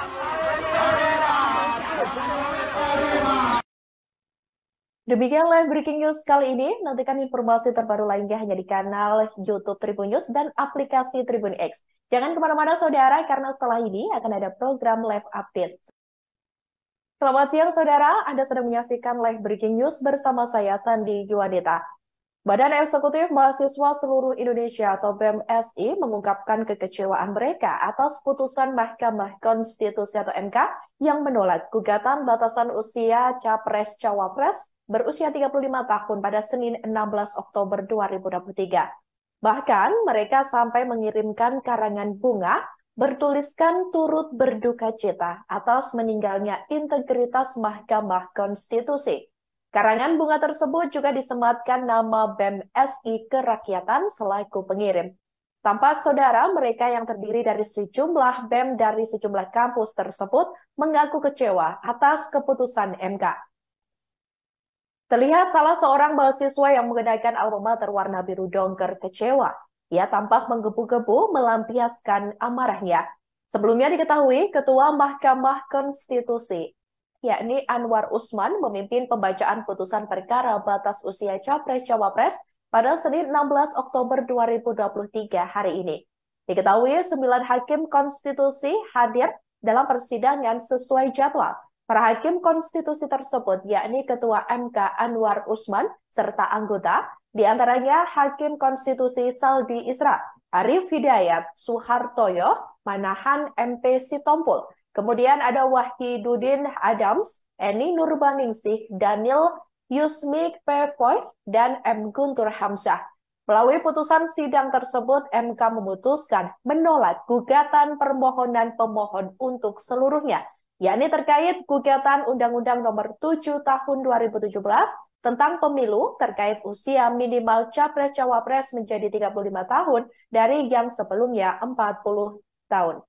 Demikian live breaking news kali ini. Nantikan informasi terbaru lainnya hanya di kanal YouTube Tribun News dan aplikasi Tribun X. Jangan kemana-mana saudara, karena setelah ini akan ada program live update. Selamat siang saudara, Anda sedang menyaksikan live breaking news bersama saya Sandi Juwadita. Badan Eksekutif Mahasiswa Seluruh Indonesia atau BEM-SI mengungkapkan kekecewaan mereka atas putusan Mahkamah Konstitusi atau MK yang menolak gugatan batasan usia Capres-Cawapres berusia 35 tahun pada Senin 16 Oktober 2023. Bahkan mereka sampai mengirimkan karangan bunga bertuliskan turut berduka cita atas meninggalnya integritas Mahkamah Konstitusi. Karangan bunga tersebut juga disematkan nama BEM-SI Kerakyatan selaku pengirim. Tampak saudara, mereka yang terdiri dari sejumlah BEM dari sejumlah kampus tersebut mengaku kecewa atas keputusan MK. Terlihat salah seorang mahasiswa yang menggunakan alma mater warna biru dongker kecewa. Ia tampak menggebu-gebu melampiaskan amarahnya. Sebelumnya diketahui Ketua Mahkamah Konstitusi, yakni Anwar Usman, memimpin pembacaan putusan perkara batas usia Capres-Cawapres pada Senin 16 Oktober 2023 hari ini. Diketahui 9 hakim konstitusi hadir dalam persidangan sesuai jadwal. Para hakim konstitusi tersebut yakni Ketua MK Anwar Usman serta anggota, diantaranya Hakim Konstitusi Saldi Isra, Arif Hidayat, Suhartoyo, Manahan MP Sitompul, kemudian ada Wahidudin Adams, Eni Nurbaningsih, Daniel Yusmik Pepoy, dan M. Guntur Hamzah. Melalui putusan sidang tersebut, MK memutuskan menolak gugatan permohonan pemohon untuk seluruhnya, yakni terkait gugatan Undang-Undang Nomor 7 Tahun 2017 tentang pemilu terkait usia minimal Capres-Cawapres menjadi 35 tahun dari yang sebelumnya 40 tahun.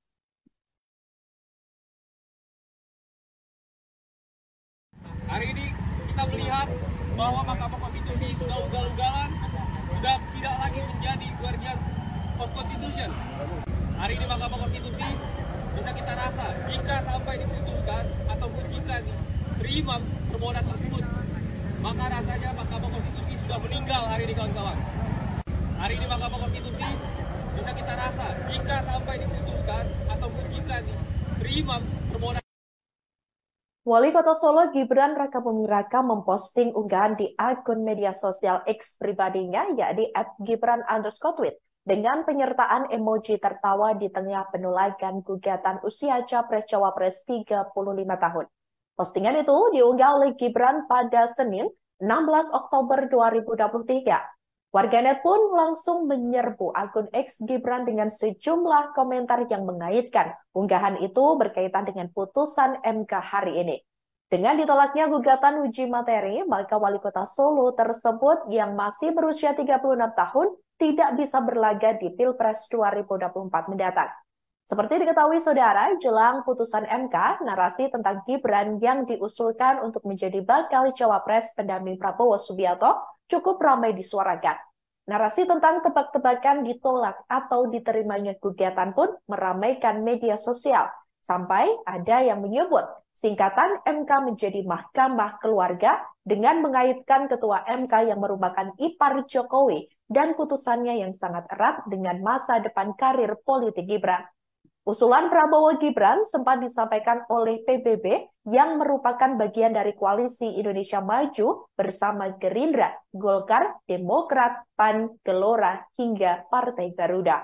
Hari ini kita melihat bahwa Mahkamah Konstitusi sudah ugal-ugalan, sudah tidak lagi menjadi guardian of Constitution. Hari ini Mahkamah Konstitusi bisa kita rasa jika sampai diputuskan ataupun jika diterima permohonan tersebut, maka rasanya Mahkamah Konstitusi sudah meninggal hari ini, kawan-kawan. Hari ini Mahkamah Konstitusi bisa kita rasa jika sampai diputuskan ataupun jika diterima permohonan. Wali Kota Solo Gibran Rakabuming Raka memposting unggahan di akun media sosial X pribadinya, yakni @gibran_tweet, dengan penyertaan emoji tertawa di tengah penolakan gugatan usia Capres-Cawapres 35 tahun. Postingan itu diunggah oleh Gibran pada Senin, 16 Oktober 2023. Warganet pun langsung menyerbu akun X Gibran dengan sejumlah komentar yang mengaitkan unggahan itu berkaitan dengan putusan MK hari ini. Dengan ditolaknya gugatan uji materi, maka Wali Kota Solo tersebut yang masih berusia 36 tahun tidak bisa berlaga di Pilpres 2024 mendatang. Seperti diketahui saudara, jelang putusan MK, narasi tentang Gibran yang diusulkan untuk menjadi bakal cawapres pendamping Prabowo Subianto cukup ramai disuarakan. Narasi tentang tebak-tebakan ditolak atau diterimanya gugatan pun meramaikan media sosial. Sampai ada yang menyebut singkatan MK menjadi Mahkamah Keluarga dengan mengaitkan Ketua MK yang merupakan ipar Jokowi dan putusannya yang sangat erat dengan masa depan karir politik Gibran. Usulan Prabowo Gibran sempat disampaikan oleh PBB yang merupakan bagian dari koalisi Indonesia Maju bersama Gerindra, Golkar, Demokrat, PAN, Gelora, hingga Partai Garuda.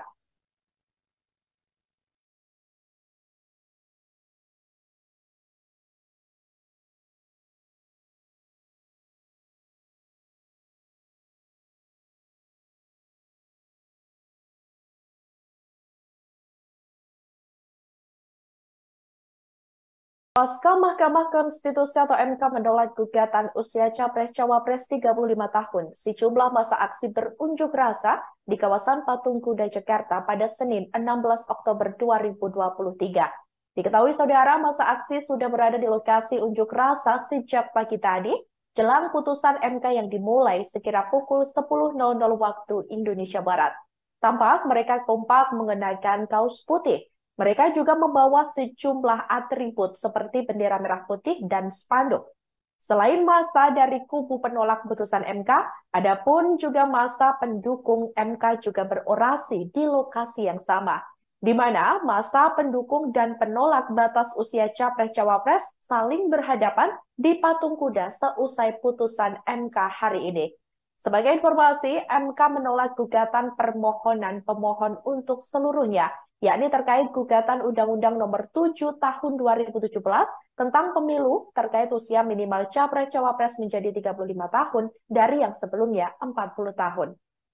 Pasca Mahkamah Konstitusi atau MK menolak gugatan usia Capres-Cawapres 35 tahun, sejumlah masa aksi berunjuk rasa di kawasan Patung Kuda Jakarta pada Senin 16 Oktober 2023. Diketahui saudara, masa aksi sudah berada di lokasi unjuk rasa sejak pagi tadi, jelang putusan MK yang dimulai sekira pukul 10.00 waktu Indonesia Barat. Tampak mereka kompak mengenakan kaos putih. Mereka juga membawa sejumlah atribut seperti bendera merah putih dan spanduk. Selain massa dari kubu penolak putusan MK, ada pun juga massa pendukung MK juga berorasi di lokasi yang sama, di mana massa pendukung dan penolak batas usia Capres-Cawapres saling berhadapan di Patung Kuda seusai putusan MK hari ini. Sebagai informasi, MK menolak gugatan permohonan pemohon untuk seluruhnya, yakni terkait gugatan Undang-Undang Nomor 7 Tahun 2017 tentang pemilu terkait usia minimal Capres-Cawapres menjadi 35 tahun dari yang sebelumnya 40 tahun.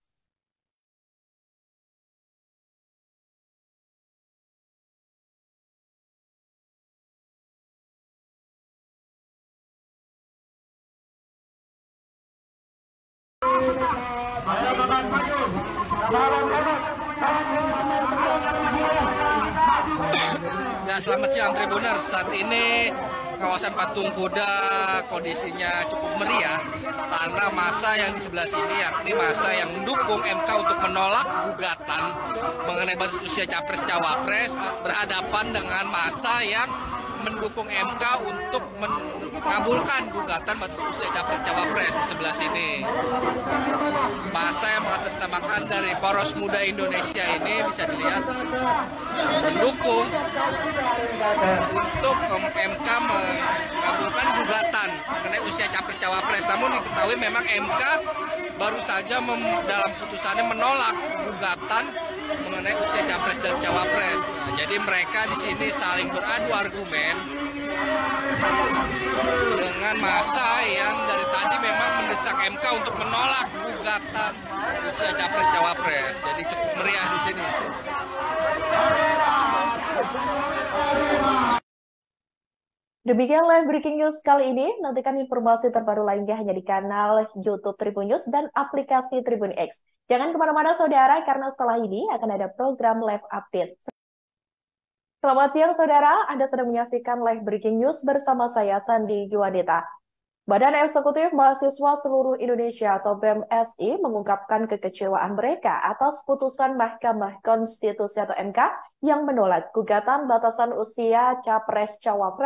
Ya, selamat siang Tribuners. Saat ini kawasan Patung Kuda kondisinya cukup meriah karena massa yang di sebelah sini yakni massa yang mendukung MK untuk menolak gugatan mengenai batas usia Capres-Cawapres berhadapan dengan massa yang mendukung MK untuk mengabulkan gugatan batas usia Capres-Cawapres di sebelah sini. Massa yang mengatasnamakan dari Poros Muda Indonesia ini bisa dilihat mendukung untuk MK mengabulkan gugatan mengenai usia Capres-Cawapres. Namun diketahui memang MK baru saja dalam putusannya menolak gugatan mengenai usia Capres dan Cawapres. Nah, jadi mereka di sini saling beradu argumen dengan massa yang dari tadi memang mendesak MK untuk menolak gugatan usia Capres-Cawapres. Jadi cukup meriah di sini. Demikian live breaking news kali ini. Nantikan informasi terbaru lainnya hanya di kanal YouTube Tribun News dan aplikasi Tribun X. Jangan kemana-mana saudara, karena setelah ini akan ada program live update. Selamat siang saudara, Anda sedang menyaksikan live breaking news bersama saya Sandi Yuwanita. Badan Eksekutif Mahasiswa Seluruh Indonesia atau BEM-SI mengungkapkan kekecewaan mereka atas putusan Mahkamah Konstitusi atau MK yang menolak gugatan batasan usia Capres-Cawapres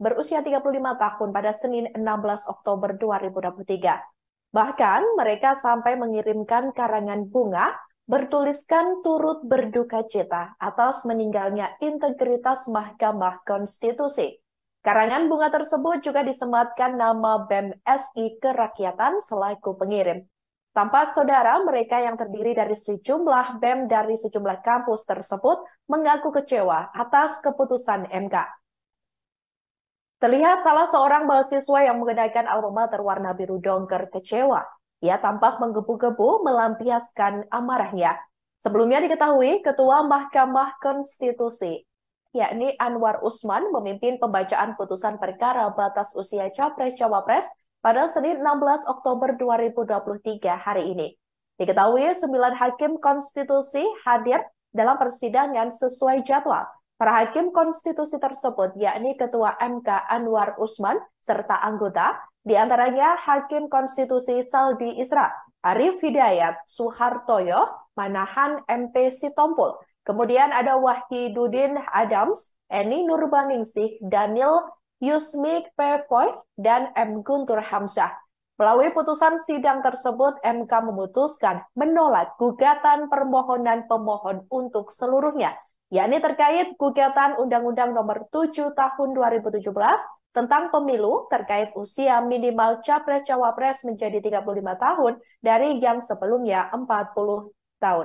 berusia 35 tahun pada Senin 16 Oktober 2023. Bahkan mereka sampai mengirimkan karangan bunga bertuliskan turut berduka cita atas meninggalnya integritas Mahkamah Konstitusi. Karangan bunga tersebut juga disematkan nama BEM SI Kerakyatan selaku pengirim. Tampak saudara mereka yang terdiri dari sejumlah BEM dari sejumlah kampus tersebut mengaku kecewa atas keputusan MK. Terlihat salah seorang mahasiswa yang mengenakan alma mater warna biru dongker kecewa. Ia tampak menggebu-gebu melampiaskan amarahnya. Sebelumnya diketahui Ketua Mahkamah Konstitusi, yakni Anwar Usman, memimpin pembacaan putusan perkara batas usia Capres-Cawapres pada Senin 16 Oktober 2023 hari ini. Diketahui 9 hakim konstitusi hadir dalam persidangan sesuai jadwal. Para hakim konstitusi tersebut, yakni Ketua MK Anwar Usman, serta anggota, diantaranya Hakim Konstitusi Saldi Isra, Arif Hidayat, Suhartoyo, Manahan MP Sitompul. Kemudian ada Wahidudin Adams, Eni Nurbaningsih, Daniel Yusmik Pepoy, dan M. Guntur Hamzah. Melalui putusan sidang tersebut, MK memutuskan menolak gugatan permohonan pemohon untuk seluruhnya, yakni terkait gugatan Undang-Undang Nomor 7 Tahun 2017 tentang pemilu terkait usia minimal Capres-Cawapres menjadi 35 tahun dari yang sebelumnya 40 tahun.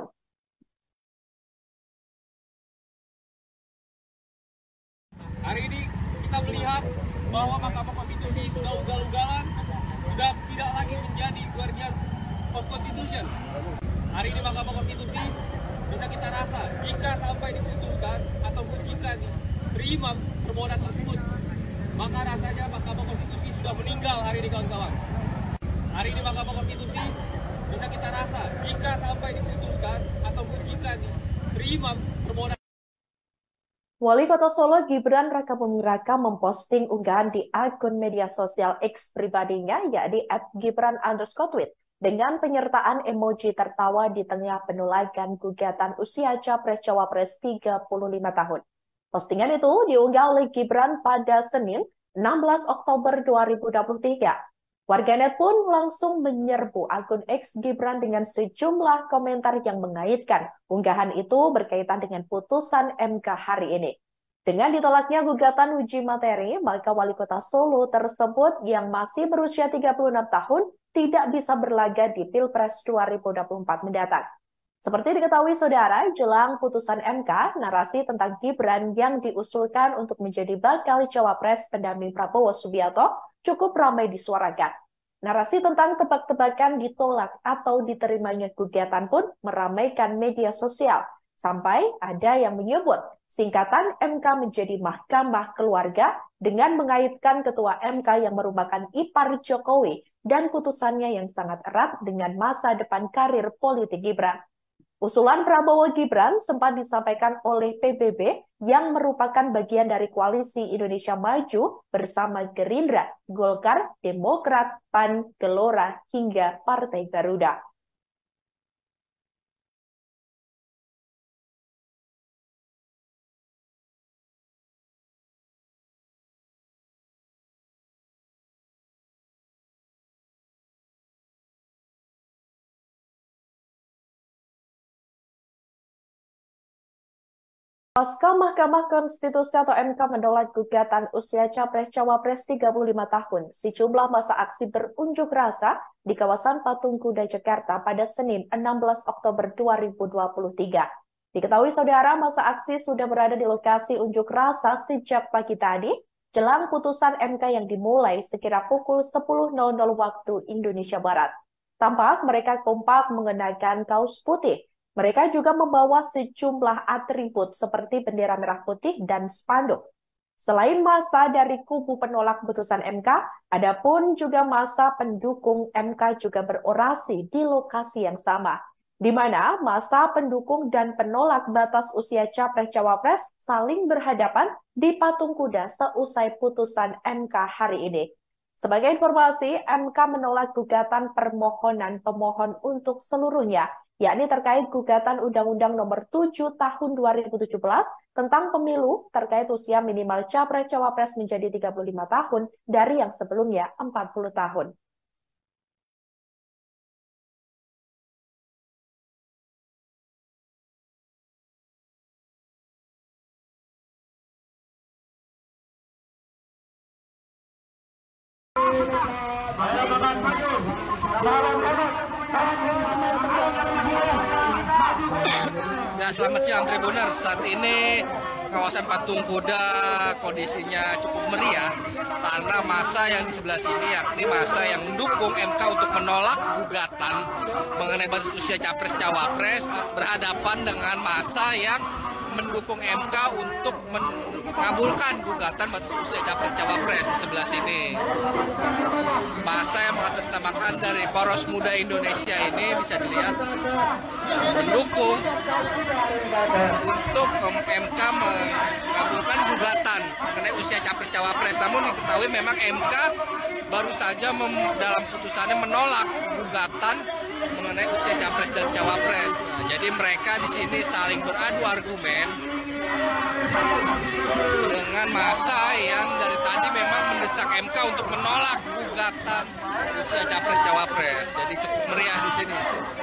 Hari ini kita melihat bahwa Mahkamah Konstitusi sudah ugal-ugalan, sudah tidak lagi menjadi guardian of Constitution. Hari ini Mahkamah Konstitusi bisa kita rasa jika sampai diputuskan ataupun jika diterima permohonan tersebut, maka rasanya Mahkamah Konstitusi sudah meninggal hari ini kawan-kawan. Hari ini Mahkamah Konstitusi bisa kita rasa jika sampai diputuskan ataupun jika diterima permohonan. Wali Kota Solo Gibran Rakabuming Raka memposting unggahan di akun media sosial X pribadinya, yakni @gibran_tweet, dengan penyertaan emoji tertawa di tengah penolakan gugatan usia Capres-Cawapres 35 tahun. Postingan itu diunggah oleh Gibran pada Senin 16 Oktober 2023. Warganet pun langsung menyerbu akun X Gibran dengan sejumlah komentar yang mengaitkan unggahan itu berkaitan dengan putusan MK hari ini. Dengan ditolaknya gugatan uji materi, maka Wali Kota Solo tersebut yang masih berusia 36 tahun tidak bisa berlaga di Pilpres 2024 mendatang. Seperti diketahui saudara, jelang putusan MK, narasi tentang Gibran yang diusulkan untuk menjadi bakal cawapres pendamping Prabowo Subianto cukup ramai disuarakan. Narasi tentang tebak-tebakan ditolak atau diterimanya gugatan pun meramaikan media sosial. Sampai ada yang menyebut singkatan MK menjadi Mahkamah Keluarga dengan mengaitkan Ketua MK yang merupakan ipar Jokowi dan putusannya yang sangat erat dengan masa depan karir politik Gibran. Usulan Prabowo Gibran sempat disampaikan oleh PBB yang merupakan bagian dari koalisi Indonesia Maju bersama Gerindra, Golkar, Demokrat, PAN, Gelora, hingga Partai Garuda. Pasca Mahkamah Konstitusi atau MK menolak gugatan usia Capres-Cawapres 35 tahun, sejumlah massa aksi berunjuk rasa di kawasan Patung Kuda Jakarta pada Senin 16 Oktober 2023. Diketahui saudara, massa aksi sudah berada di lokasi unjuk rasa sejak pagi tadi, jelang putusan MK yang dimulai sekira pukul 10.00 waktu Indonesia Barat. Tampak mereka kompak mengenakan kaos putih. Mereka juga membawa sejumlah atribut seperti bendera merah putih dan spanduk. Selain massa dari kubu penolak putusan MK, ada pun juga massa pendukung MK juga berorasi di lokasi yang sama, di mana massa pendukung dan penolak batas usia Capres-Cawapres saling berhadapan di Patung Kuda seusai putusan MK hari ini. Sebagai informasi, MK menolak gugatan permohonan pemohon untuk seluruhnya, yakni terkait gugatan Undang-Undang Nomor 7 Tahun 2017 tentang pemilu terkait usia minimal Capres-Cawapres menjadi 35 tahun dari yang sebelumnya 40 tahun. Ya, selamat siang Tribuners. Saat ini kawasan Patung Kuda kondisinya cukup meriah karena masa yang di sebelah sini yakni masa yang mendukung MK untuk menolak gugatan mengenai batas usia Capres-Cawapres berhadapan dengan masa yang mendukung MK untuk mengabulkan gugatan batas usia Capres-Cawapres di sebelah sini. Masa yang mengatasnamakan dari Poros Muda Indonesia ini bisa dilihat mendukung untuk MK mengabulkan gugatan mengenai usia Capres-Cawapres. Namun diketahui memang MK baru saja dalam putusannya menolak gugatan mengenai usia Capres dan Cawapres. Nah, jadi mereka di sini saling beradu argumen dengan masa yang dari tadi memang mendesak MK untuk menolak gugatan usia Capres-Cawapres. Jadi cukup meriah di sini.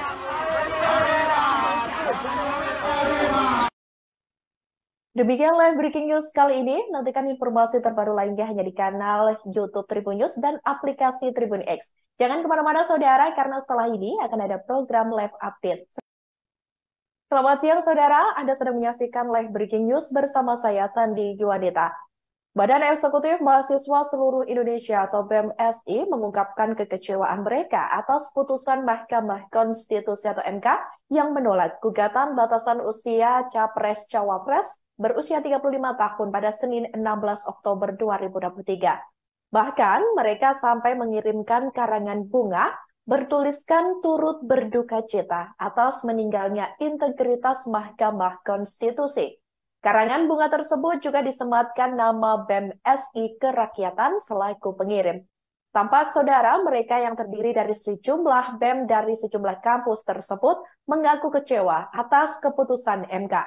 Demikian live breaking news kali ini. Nantikan informasi terbaru lainnya hanya di kanal YouTube Tribun News dan aplikasi Tribun X. Jangan kemana-mana saudara, karena setelah ini akan ada program live update. Selamat siang saudara, Anda sedang menyaksikan live breaking news bersama saya Sandi Juwanita. Badan Eksekutif Mahasiswa Seluruh Indonesia atau BEM-SI mengungkapkan kekecewaan mereka atas putusan Mahkamah Konstitusi atau MK yang menolak gugatan batasan usia Capres-Cawapres berusia 35 tahun pada Senin 16 Oktober 2023. Bahkan mereka sampai mengirimkan karangan bunga bertuliskan turut berduka cita atas meninggalnya integritas Mahkamah Konstitusi. Karangan bunga tersebut juga disematkan nama BEM-SI Kerakyatan selaku pengirim. Tampak saudara mereka yang terdiri dari sejumlah BEM dari sejumlah kampus tersebut mengaku kecewa atas keputusan MK.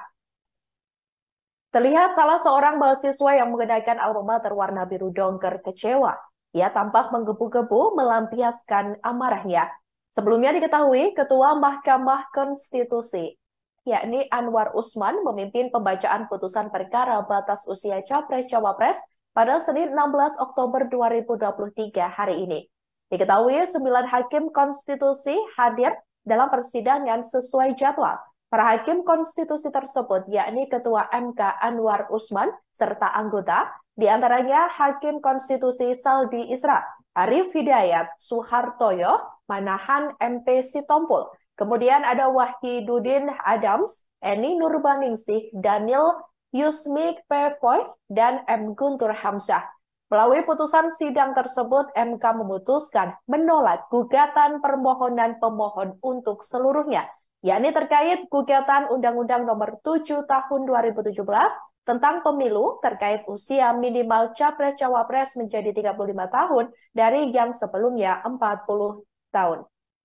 Terlihat salah seorang mahasiswa yang mengenakan alma mater warna biru dongker kecewa. Ia tampak menggebu-gebu melampiaskan amarahnya. Sebelumnya diketahui Ketua Mahkamah Konstitusi, yakni Anwar Usman, memimpin pembacaan putusan perkara batas usia Capres-Cawapres pada Senin 16 Oktober 2023 hari ini. Diketahui 9 hakim konstitusi hadir dalam persidangan sesuai jadwal. Para hakim konstitusi tersebut yakni Ketua MK Anwar Usman serta anggota, diantaranya Hakim Konstitusi Saldi Isra, Arif Hidayat, Suhartoyo, Manahan MP Sitompul, kemudian ada Wahidudin Adams, Eni Nurbaningsih, Daniel Yusmik Pepoy, dan M. Guntur Hamzah. Melalui putusan sidang tersebut, MK memutuskan menolak gugatan permohonan pemohon untuk seluruhnya, yakni terkait gugatan Undang-Undang Nomor 7 Tahun 2017 tentang pemilu terkait usia minimal Capres-Cawapres menjadi 35 tahun dari yang sebelumnya 40 tahun.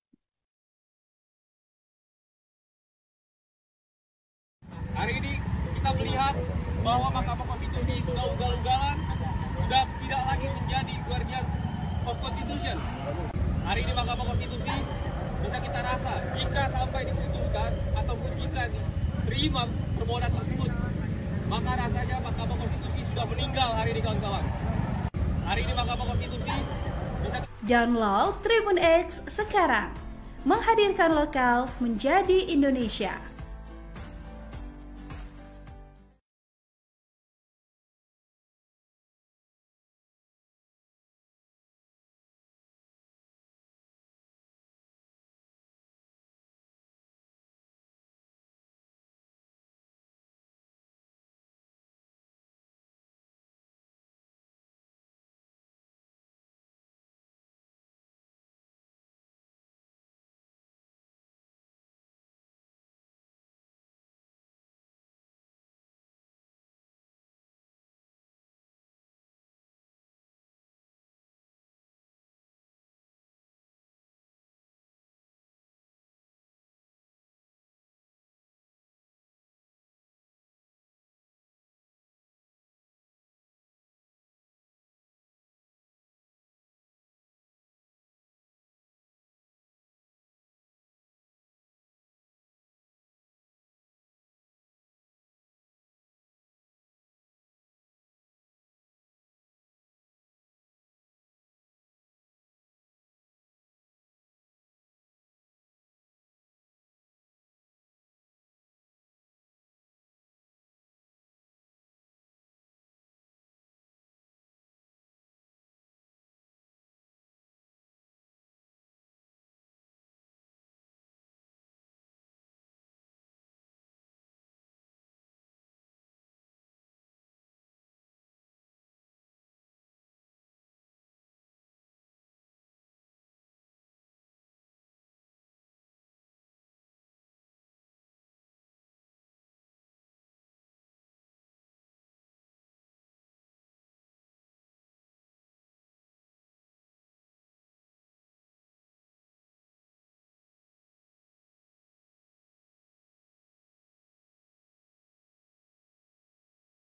Hari ini kita melihat bahwa Mahkamah Konstitusi sudah ugal-ugalan, sudah tidak lagi menjadi guardian of Constitution. Hari ini Mahkamah Konstitusi bisa kita rasa jika sampai diputuskan ataupun jika diterima permohonan tersebut, maka rasanya Mahkamah Konstitusi sudah meninggal hari ini kawan-kawan. Hari ini Mahkamah Konstitusi bisa... Download Tribun X sekarang, menghadirkan lokal menjadi Indonesia.